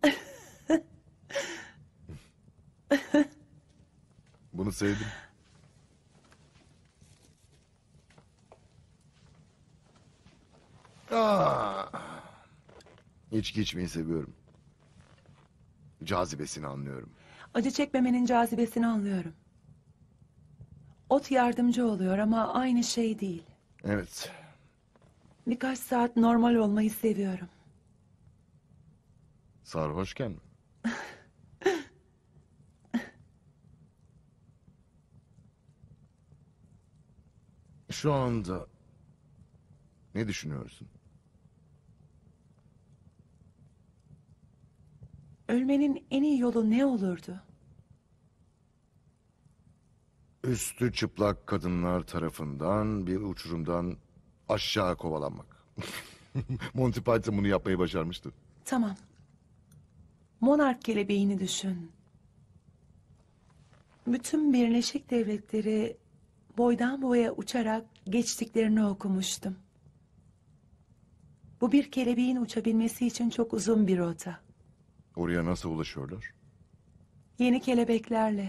Bunu sevdim. Aa, içki içmeyi seviyorum. Cazibesini anlıyorum. Acı çekmemenin cazibesini anlıyorum. Ot yardımcı oluyor ama aynı şey değil. Evet. Birkaç saat normal olmayı seviyorum. Sarhoşken mi? Şu anda Ne düşünüyorsun? Ölmenin en iyi yolu ne olurdu? Üstü çıplak kadınlar tarafından bir uçurumdan aşağı kovalanmak. Monty Python bunu yapmayı başarmıştı. Tamam. Monark kelebeğini düşün. Bütün Birleşik Devletleri boydan boya uçarak geçtiklerini okumuştum. Bu bir kelebeğin uçabilmesi için çok uzun bir rota. Oraya nasıl ulaşıyorlar? Yeni kelebeklerle.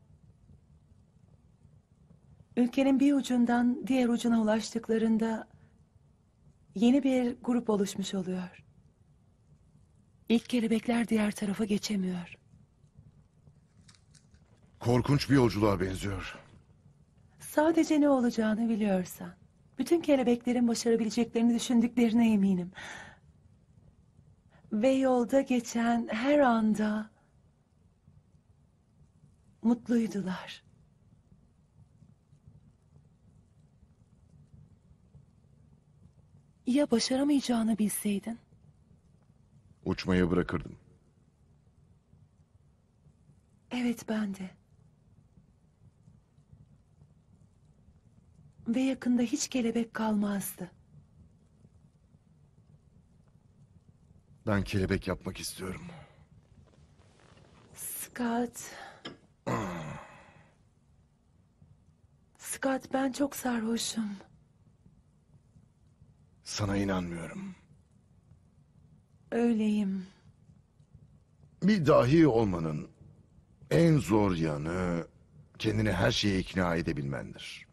Ülkenin bir ucundan diğer ucuna ulaştıklarında yeni bir grup oluşmuş oluyor. İlk kelebekler diğer tarafa geçemiyor. Korkunç bir yolculuğa benziyor. Sadece ne olacağını biliyorsan. Bütün kelebeklerin başarabileceklerini düşündüklerine eminim. Ve yolda geçen her anda mutluydular. Ya başaramayacağını bilseydin? Uçmayı bırakırdım. Evet, ben de. Ve yakında hiç kelebek kalmazdı. Ben kelebek yapmak istiyorum. Scott. Scott, ben çok sarhoşum. Sana inanmıyorum. Öyleyim. Bir dahi olmanın en zor yanı kendini her şeye ikna edebilmendir.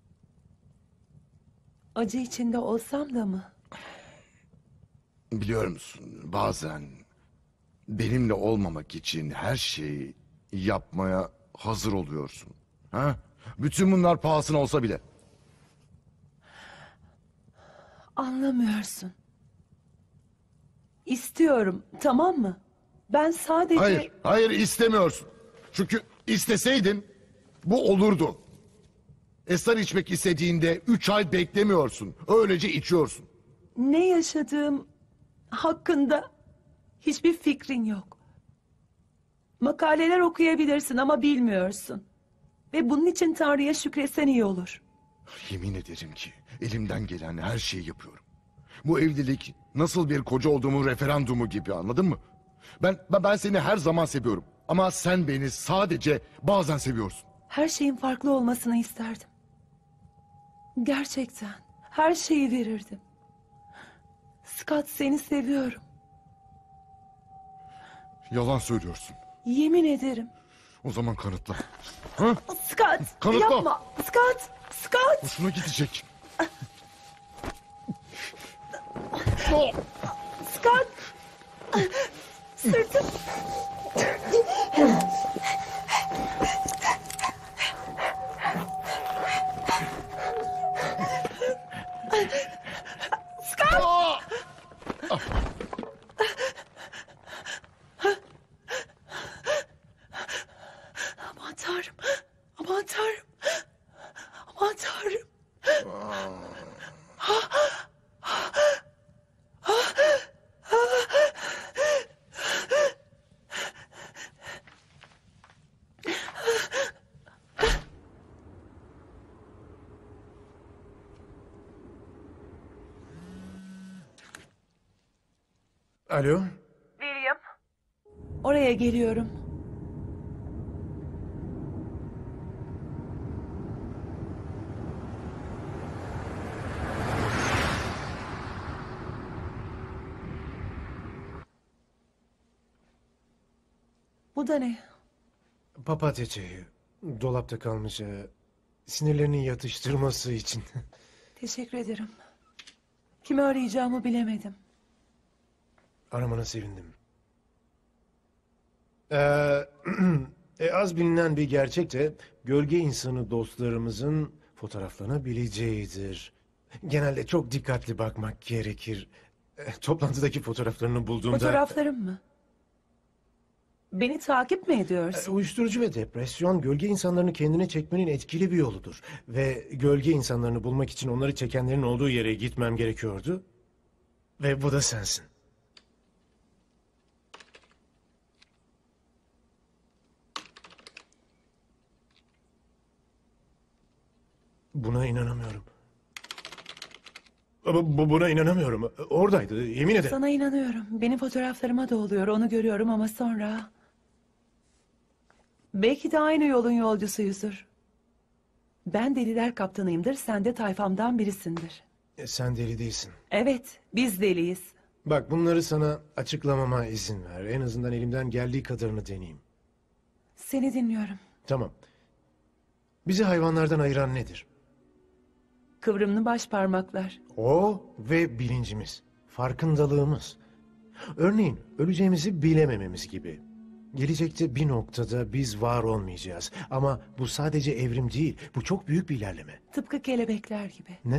Acı içinde olsam da mı? Biliyor musun, bazen benimle olmamak için her şeyi yapmaya hazır oluyorsun. Ha? Bütün bunlar pahasına olsa bile. Anlamıyorsun. İstiyorum, tamam mı? Ben sadece... Hayır, hayır istemiyorsun. Çünkü isteseydin bu olurdu. Esrar içmek istediğinde üç ay beklemiyorsun. Öylece içiyorsun. Ne yaşadığım hakkında hiçbir fikrin yok. Makaleler okuyabilirsin ama bilmiyorsun. Ve bunun için Tanrı'ya şükretsen iyi olur. Yemin ederim ki elimden gelen her şeyi yapıyorum. Bu evlilik nasıl bir koca olduğumun referandumu gibi, anladın mı? Ben, ben, ben seni her zaman seviyorum. Ama sen beni sadece bazen seviyorsun. Her şeyin farklı olmasını isterdim. Gerçekten her şeyi verirdim. Scott, seni seviyorum. Yalan söylüyorsun. Yemin ederim. O zaman kanıtla. Ha? Scott, Kanıtla. yapma. Scott, Scott. Hoşuna gidecek. Scott. Sırtım. Scott. Aman Tanrım. Aman Tanrım. Aman Tanrım. Alo? William, Oraya geliyorum. Bu da ne? Papatya çayı. Dolapta kalmış. e, Sinirlerini yatıştırması için. Teşekkür ederim. Kimi arayacağımı bilemedim. Aramana sevindim. Ee, e, az bilinen bir gerçek de gölge insanı dostlarımızın fotoğraflanabileceğidir. Genelde çok dikkatli bakmak gerekir. E, toplantıdaki fotoğraflarını bulduğumda... Fotoğraflarım mı? Beni takip mi E, ediyorsun? Uyuşturucu ve depresyon gölge insanlarını kendine çekmenin etkili bir yoludur. Ve gölge insanlarını bulmak için onları çekenlerin olduğu yere gitmem gerekiyordu. Ve bu da sensin. Buna inanamıyorum. Bu, bu- buna inanamıyorum. Oradaydı, yemin ederim. Sana inanıyorum. Benim fotoğraflarıma da oluyor. Onu görüyorum ama sonra... Belki de aynı yolun yolcusuyuzdur. Ben deliler kaptanıyımdır. Sen de tayfamdan birisindir. E, Sen deli değilsin. Evet, biz deliyiz. Bak bunları sana açıklamama izin ver. En azından elimden geldiği kadarını deneyeyim. Seni dinliyorum. Tamam. Bizi hayvanlardan ayıran nedir? Kıvrımlı baş parmaklar. O ve bilincimiz, farkındalığımız. Örneğin öleceğimizi bilemememiz gibi. Gelecekte bir noktada biz var olmayacağız. Ama bu sadece evrim değil, bu çok büyük bir ilerleme. Tıpkı kelebekler gibi. Ne?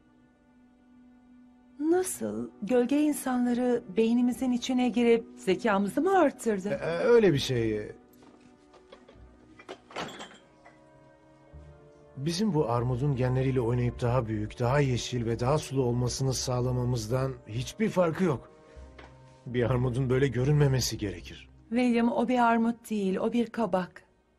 Nasıl? Gölge insanları beynimizin içine girip zekamızı mı arttırdı? Ee, öyle bir şey. Bizim bu armudun genleriyle oynayıp daha büyük, daha yeşil ve daha sulu olmasını sağlamamızdan hiçbir farkı yok. Bir armudun böyle görünmemesi gerekir. William, o bir armut değil, o bir kabak.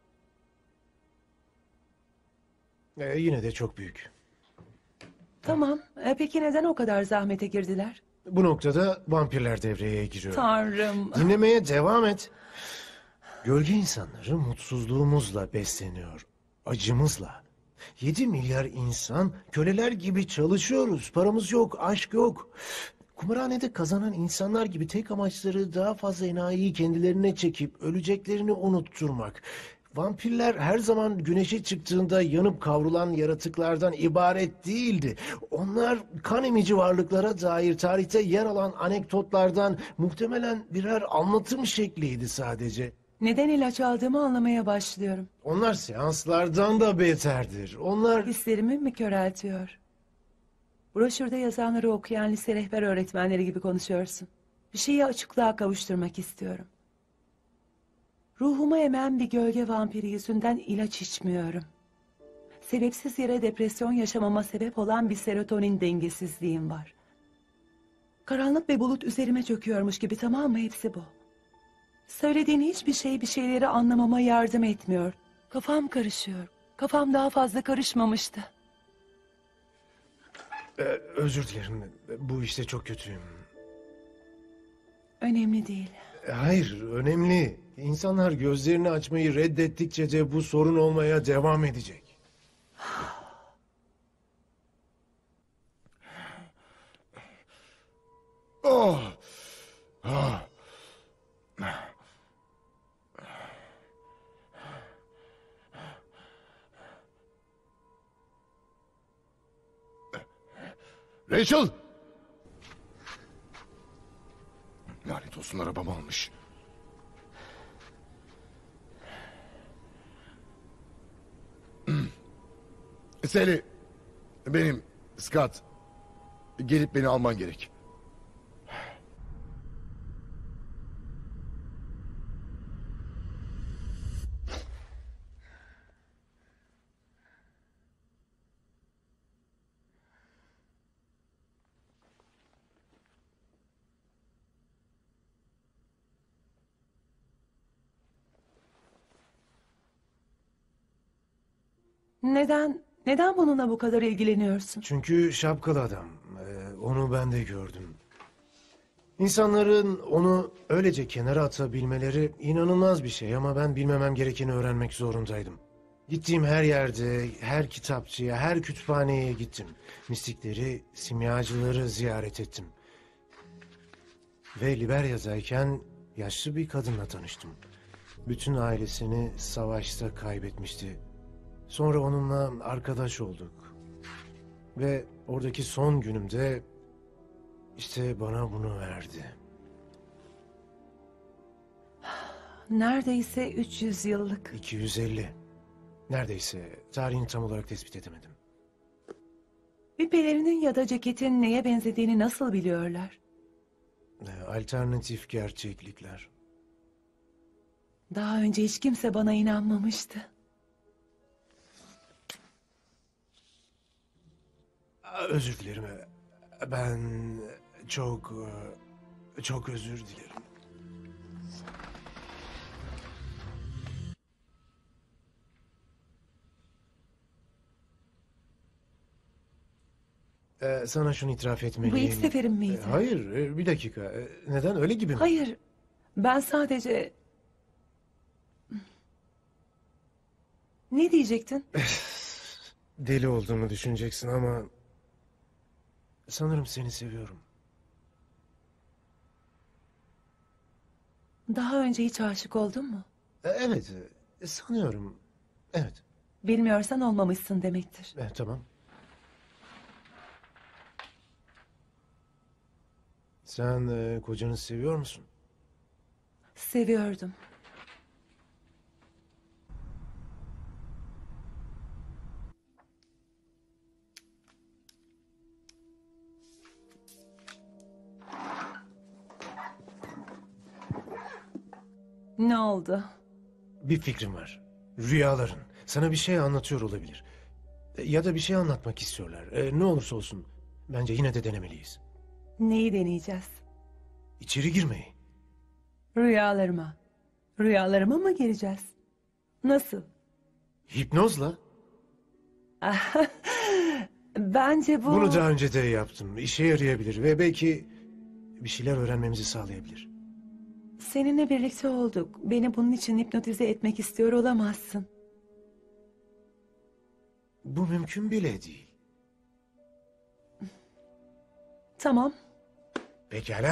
Ee, yine de çok büyük. Tamam, e, peki neden o kadar zahmete girdiler? Bu noktada vampirler devreye giriyor. Tanrım. Dinlemeye devam et. Gölge insanları mutsuzluğumuzla besleniyor. Acımızla. Yedi milyar insan köleler gibi çalışıyoruz. Paramız yok, aşk yok. Kumarhanede kazanan insanlar gibi tek amaçları daha fazla enayiyi kendilerine çekip öleceklerini unutturmak. Vampirler her zaman güneşe çıktığında yanıp kavrulan yaratıklardan ibaret değildi. Onlar kan emici varlıklara dair tarihte yer alan anekdotlardan muhtemelen birer anlatım şekliydi sadece. Neden ilaç aldığımı anlamaya başlıyorum. Onlar seanslardan da beterdir. Onlar... Hislerimi mi köreltiyor? Broşürde yazanları okuyan lise rehber öğretmenleri gibi konuşuyorsun. Bir şeyi açıklığa kavuşturmak istiyorum. Ruhumu emen bir gölge vampiri yüzünden ilaç içmiyorum. Sebepsiz yere depresyon yaşamama sebep olan bir serotonin dengesizliğim var. Karanlık ve bulut üzerime çöküyormuş gibi, tamam mı? Hepsi bu. Söylediğin hiçbir şey bir şeyleri anlamama yardım etmiyor. Kafam karışıyor. Kafam daha fazla karışmamıştı. Ee, özür dilerim. Bu işte çok kötüyüm. Önemli değil. Hayır, önemli. İnsanlar gözlerini açmayı reddettikçe de bu sorun olmaya devam edecek. Oh. Ah. Rachel! Lanet olsun, arabamı almış. Sally, benim Scott. Gelip beni alman gerek. Neden, neden bununla bu kadar ilgileniyorsun? Çünkü şapkalı adam. Ee, onu ben de gördüm. İnsanların onu öylece kenara atabilmeleri inanılmaz bir şey ama ben bilmemem gerekeni öğrenmek zorundaydım. Gittiğim her yerde, her kitapçıya, her kütüphaneye gittim. Mistikleri, simyacıları ziyaret ettim. Ve Liberya'dayken yaşlı bir kadınla tanıştım. Bütün ailesini savaşta kaybetmişti. Sonra onunla arkadaş olduk. Ve oradaki son günümde işte bana bunu verdi. Neredeyse üç yüz yıllık. iki yüz elli. Neredeyse. Tarihini tam olarak tespit edemedim. Bir pelerinin ya da ceketin neye benzediğini nasıl biliyorlar? Ee, Alternatif gerçeklikler. Daha önce hiç kimse bana inanmamıştı. Aa, Özür dilerim. Ben çok, e, çok özür dilerim. Ee, sana şunu itiraf etmeliyim. Bu ilk seferim miydi? Ee, hayır, e, bir dakika. Ee, Neden, öyle gibi mi? Hayır, ben sadece... Ne diyecektin? Deli olduğumu düşüneceksin ama... Sanırım seni seviyorum. Daha önce hiç aşık oldun mu? Ee, Evet, e, sanıyorum. Evet, Bilmiyorsan olmamışsın demektir. e, tamam. Sen e, kocanı seviyor musun? Seviyordum. Ne oldu? Bir fikrim var. Rüyaların. Sana bir şey anlatıyor olabilir. E, Ya da bir şey anlatmak istiyorlar. E, ne olursa olsun. Bence yine de denemeliyiz. Neyi deneyeceğiz? İçeri girmeyi. Rüyalarıma. Rüyalarıma mı gireceğiz? Nasıl? Hipnozla. Bence bu... Bunu daha önce de yaptım. İşe yarayabilir ve belki bir şeyler öğrenmemizi sağlayabilir. Seninle birlikte olduk. Beni bunun için hipnotize etmek istiyor olamazsın. Bu mümkün bile değil. Tamam. Pekala.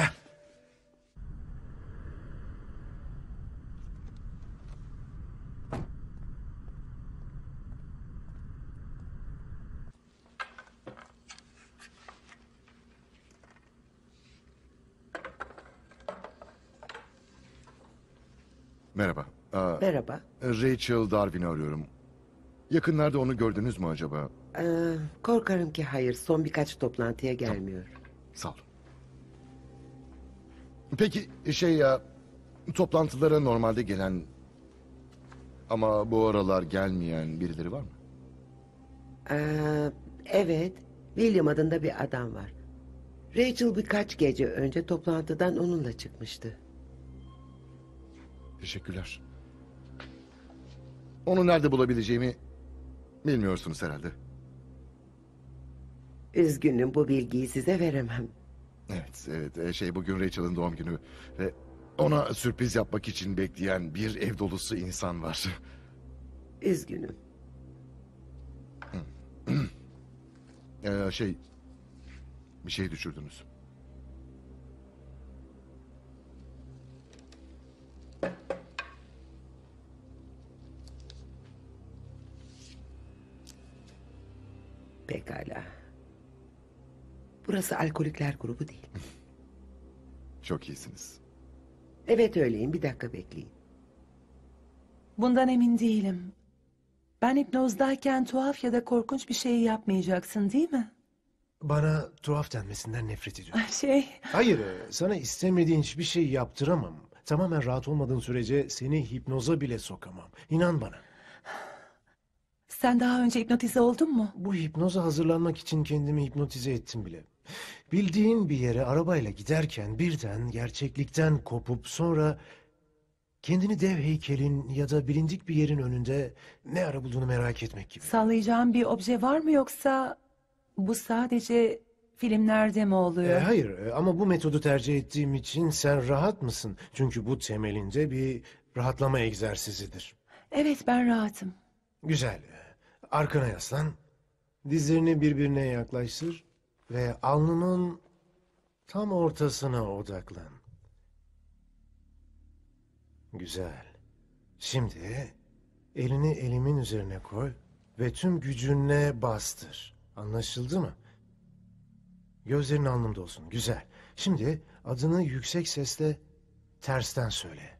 Merhaba. Aa, Merhaba. Rachel Darwin'i arıyorum. Yakınlarda onu gördünüz mü acaba? Ee, korkarım ki hayır. Son birkaç toplantıya gelmiyor. Sağ olun. Peki şey ya, toplantılara normalde gelen ama bu aralar gelmeyen birileri var mı? Ee, evet. William adında bir adam var. Rachel birkaç gece önce toplantıdan onunla çıkmıştı. Teşekkürler. Onu nerede bulabileceğimi bilmiyorsunuz herhalde. Üzgünüm, bu bilgiyi size veremem. Evet, evet. e, Şey bugün Rachel'ın doğum günü ve ona sürpriz yapmak için bekleyen bir ev dolusu insan var. Üzgünüm. Ee, şey, bir şey düşürdünüz. Pekala. Burası alkolikler grubu değil. Çok iyisiniz. Evet öyleyim. Bir dakika bekleyin. Bundan emin değilim. Ben hipnozdayken tuhaf ya da korkunç bir şey yapmayacaksın, değil mi? Bana tuhaf denmesinden nefret ediyorum. Şey, Hayır, e, sana istemediğin hiçbir şey yaptıramam. Tamamen rahat olmadığın sürece seni hipnoza bile sokamam. İnan bana. sen daha önce hipnotize oldun mu? Bu hipnoza hazırlanmak için kendimi hipnotize ettim bile. Bildiğin bir yere arabayla giderken birden gerçeklikten kopup sonra kendini dev heykelin ya da bilindik bir yerin önünde ne ara bulduğunu merak etmek gibi. Sallayacağın bir obje var mı yoksa bu sadece filmlerde mi E, oluyor? hayır e, ama bu metodu tercih ettiğim için sen rahat mısın? Çünkü bu temelinde bir rahatlama egzersizidir. Evet, ben rahatım. Güzel. Arkana yaslan. Dizlerini birbirine yaklaştır ve alnının tam ortasına odaklan. Güzel. Şimdi elini elimin üzerine koy ve tüm gücünle bastır. Anlaşıldı mı? Gözlerin alnımda olsun. Güzel. Şimdi adını yüksek sesle tersten söyle.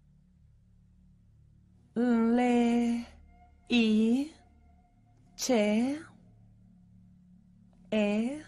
L, I, Ç, E,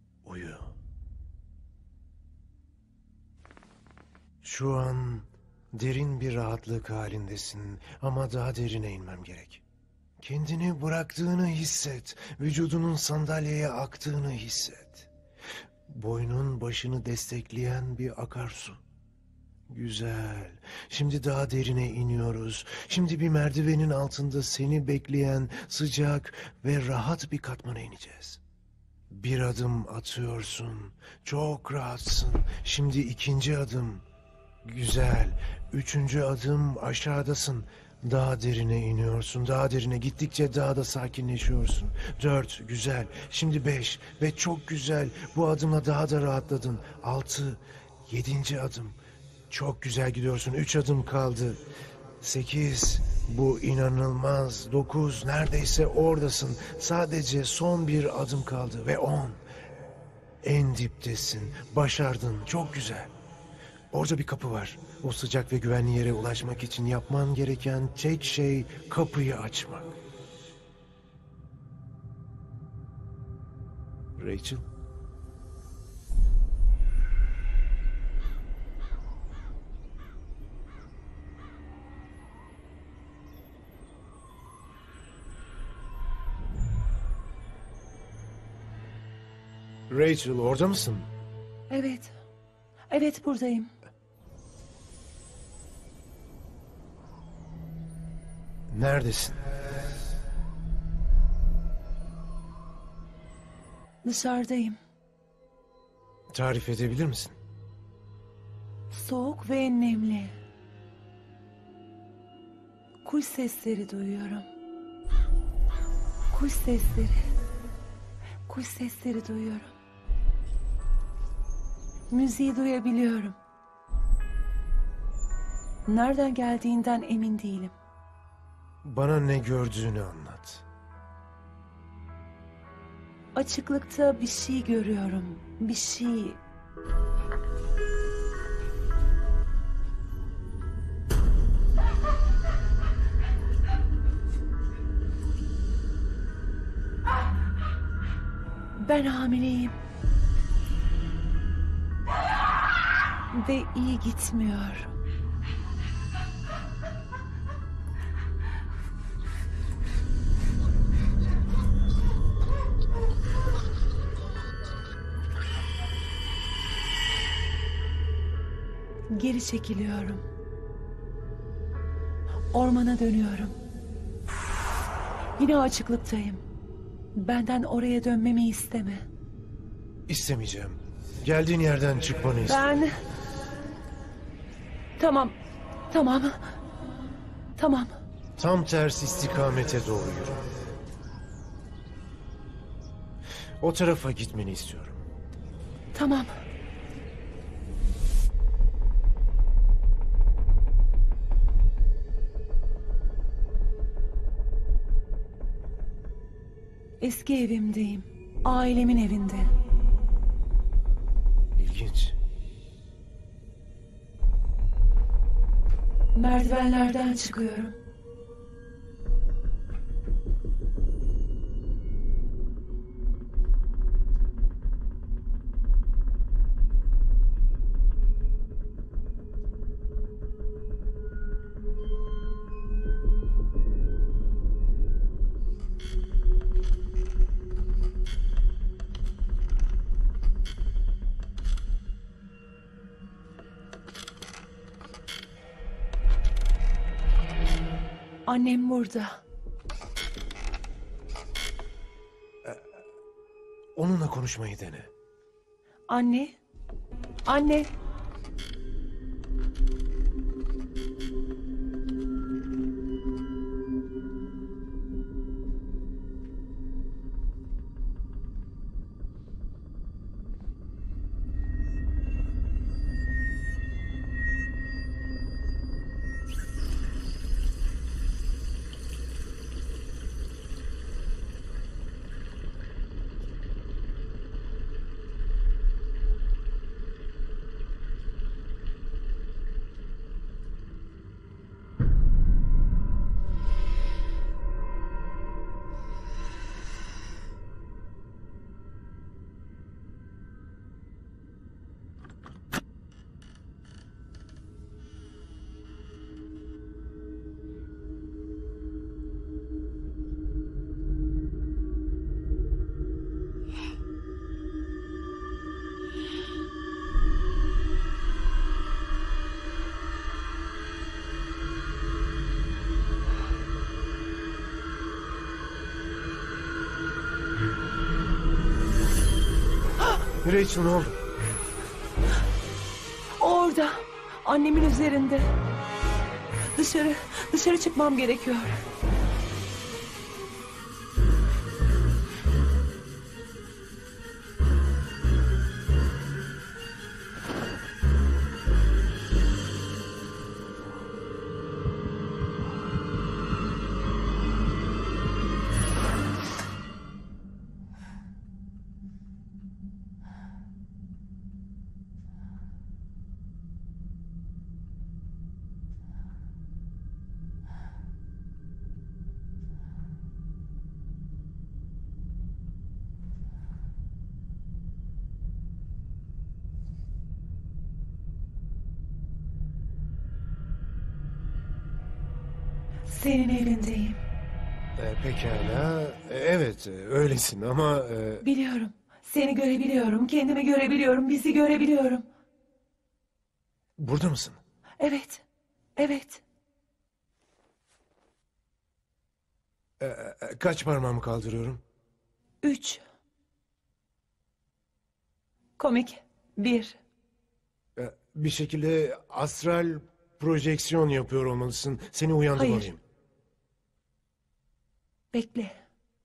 Uyu. Şu an Derin bir rahatlık halindesin ama daha derine inmem gerek. Kendini bıraktığını hisset. Vücudunun sandalyeye aktığını hisset. Boynun başını destekleyen bir akarsu. Güzel. Şimdi daha derine iniyoruz. Şimdi bir merdivenin altında seni bekleyen sıcak ve rahat bir katmana ineceğiz. Bir adım atıyorsun. Çok rahatsın. Şimdi ikinci adım. Güzel. Üçüncü adım aşağıdasın. Daha derine iniyorsun. Daha derine gittikçe daha da sakinleşiyorsun. Dört. Güzel. Şimdi beş. Ve çok güzel. Bu adımla daha da rahatladın. Altı. Yedinci adım. Çok güzel gidiyorsun. Üç adım kaldı. Sekiz. Bu inanılmaz. Dokuz. Neredeyse oradasın. Sadece son bir adım kaldı. Ve on. En diptesin. Başardın. Çok güzel. Orada bir kapı var. O sıcak ve güvenli yere ulaşmak için yapman gereken tek şey kapıyı açmak. Rachel? Rachel, orada mısın? Evet. Evet, buradayım. Neredesin? Dışarıdayım. Tarif edebilir misin? Soğuk ve nemli. Kuş sesleri duyuyorum. Kuş sesleri. Kuş sesleri duyuyorum. Müziği duyabiliyorum. Nereden geldiğinden emin değilim. Bana ne gördüğünü anlat. Açıklıkta bir şey görüyorum. Bir şey. Ben hamileyim. Ve iyi gitmiyor. Geri çekiliyorum. Ormana dönüyorum. Yine açıklıktayım. Benden oraya dönmemi isteme. İstemeyeceğim. Geldiğin yerden çıkmanı istiyorum. Ben... Tamam. Tamam. Tamam. Tam ters istikamete doğru yürü. O tarafa gitmeni istiyorum. Tamam. Eski evimdeyim. Ailemin evinde. İlginç. Merdivenlerden çıkıyorum. Annem burada. Onunla konuşmayı dene. Anne. Anne. Rachel ne oldu? Orada. Annemin üzerinde. Dışarı, dışarı çıkmam gerekiyor. Senin evindeyim. Ee, pekala. Ee, Evet, e, öylesin ama... e, Biliyorum. Seni görebiliyorum. Kendimi görebiliyorum. Bizi görebiliyorum. burada mısın? Evet. Evet. Ee, e, kaç parmağımı kaldırıyorum? Üç. Komik. Bir. Ee, bir şekilde astral projeksiyon yapıyor olmalısın. Seni uyandırmalıyım. Hayır. Bekle.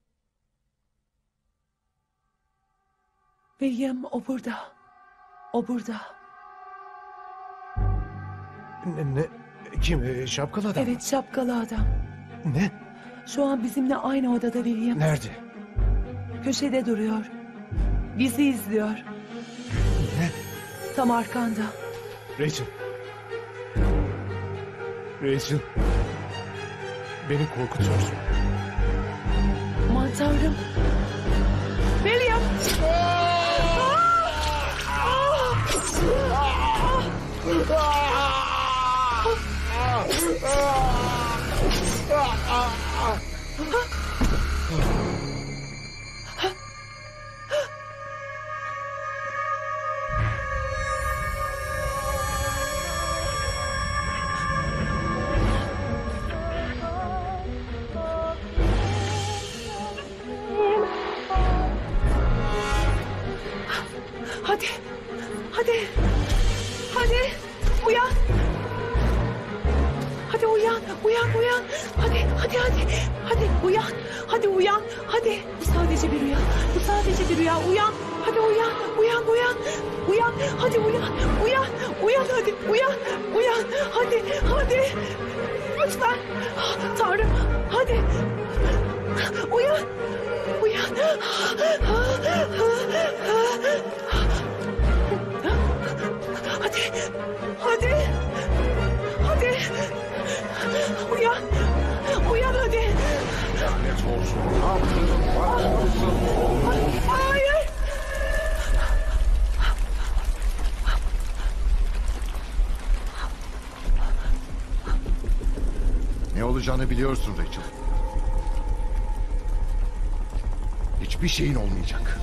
William, o burada. O burada. Ne? ne? Kim? Ee, şapkalı adam mı? Evet, şapkalı adam. Ne? Şu an bizimle aynı odada William. Nerede? Köşede duruyor. Bizi izliyor. Ne? Tam arkanda. Rachel. Rachel. Beni korkutuyorsun. Aman Tanrım. William! Hadi. Hadi. Hadi. Uyan. Hadi uyan. Uyan uyan. Hadi hadi hadi. Hadi uyan. Hadi uyan. Hadi. Bu sadece bir rüya. Bu sadece bir rüya. Uyan. Hadi uyan. Uyan uyan. Uyan. Hadi uyan. Uyan. Uyan hadi. Uyan. Uyan. Hadi. Hadi. Lütfen. Tanrım. Hadi. Uyan. Uyan. Hadi. Hadi. Hadi. Uyan. Uyan hadi. Lanet olsun. Ne yaptın? Bana olsun. Hayır. Ne olacağını biliyorsun Rachel. Hiçbir şeyin olmayacak.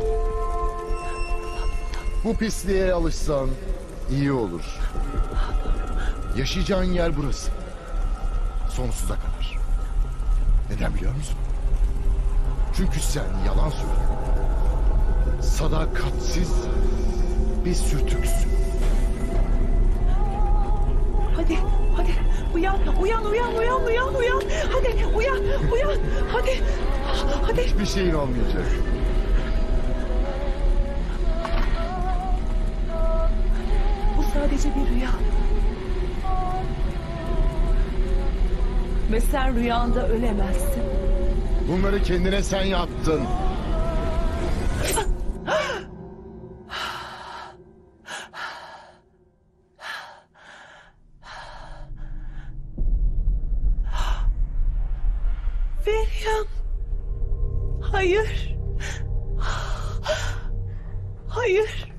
Bu pisliğe alışsan iyi olur. Yaşayacağın yer burası. Sonsuza kadar. Neden biliyor musun? Çünkü sen yalan söyledin. Sadakatsiz bir sürtüksün. Hadi. Hadi. Uyan. Uyan. Uyan. Uyan. Uyan. Uyan. Hadi. Uyan. Uyan. Hadi. Hadi. Hiçbir şeyin olmayacak. Bu sadece bir rüya. Ve sen rüyanda ölemezsin. Bunları kendine sen yaptın. William. Hayır. Hayır.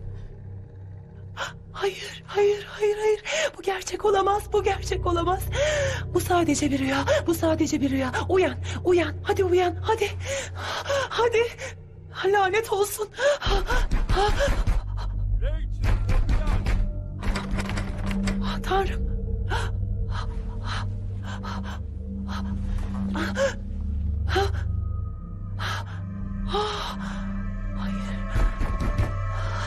Hayır, hayır, hayır, hayır. Bu gerçek olamaz, bu gerçek olamaz. Bu sadece bir rüya, bu sadece bir rüya. Uyan, uyan, hadi uyan, hadi. Hadi. Lanet olsun. Tanrım. Hayır.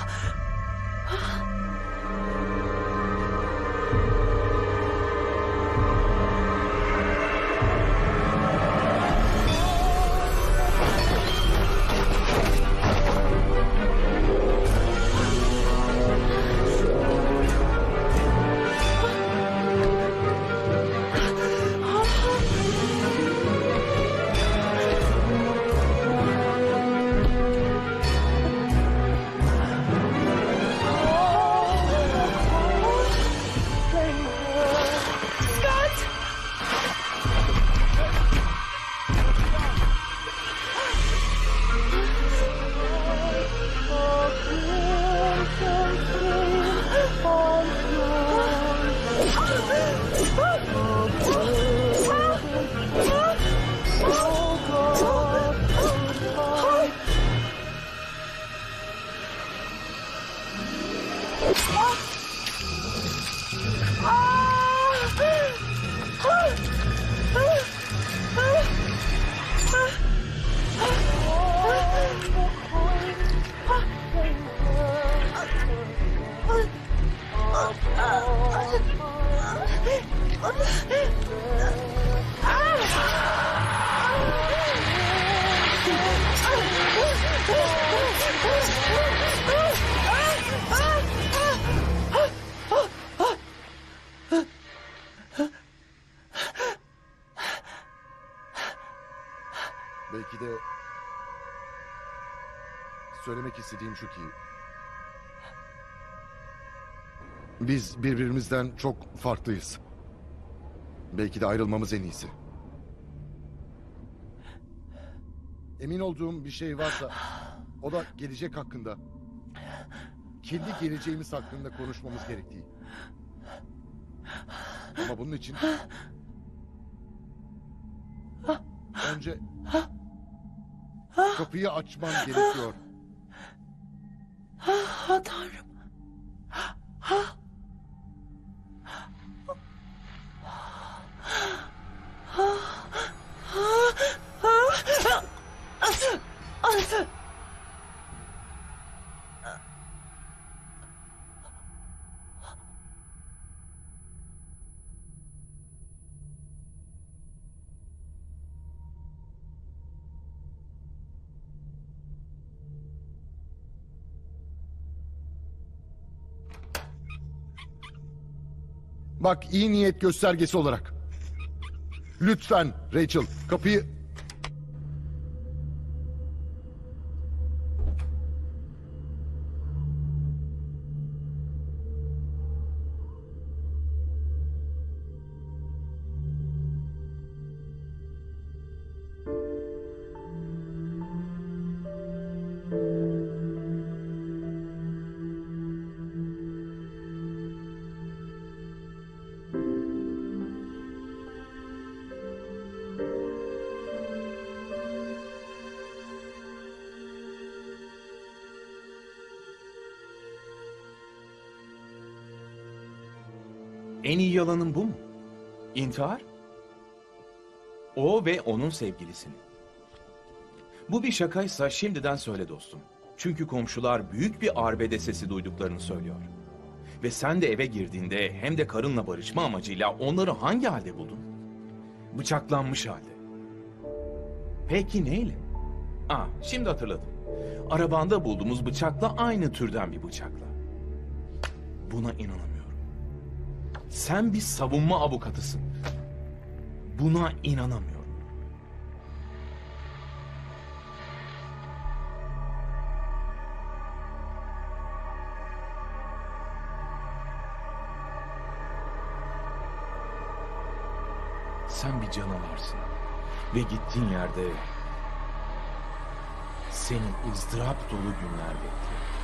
Belki de söylemek istediğim şu ki biz birbirimizden çok farklıyız. Belki de ayrılmamız en iyisi. Emin olduğum bir şey varsa o da gelecek hakkında. Kendi geleceğimiz hakkında konuşmamız gerektiği. Ama bunun için önce kapıyı açman gerekiyor. Ah Tanrım. Ah. Bak, iyi niyet göstergesi olarak. Lütfen Rachel, kapıyı... En iyi yalanın bu mu? İntihar? O ve onun sevgilisini. Bu bir şakaysa şimdiden söyle dostum. Çünkü komşular büyük bir arbede sesi duyduklarını söylüyor. Ve sen de eve girdiğinde hem de karınla barışma amacıyla onları hangi halde buldun? Bıçaklanmış halde. Peki neyle? Aa, şimdi hatırladım. Arabanda bulduğumuz bıçakla aynı türden bir bıçakla. Buna inanamıyorum. Sen bir savunma avukatısın. Buna inanamıyorum. Sen bir canavarsın. Ve gittiğin yerde seni ızdırap dolu günler bekliyor.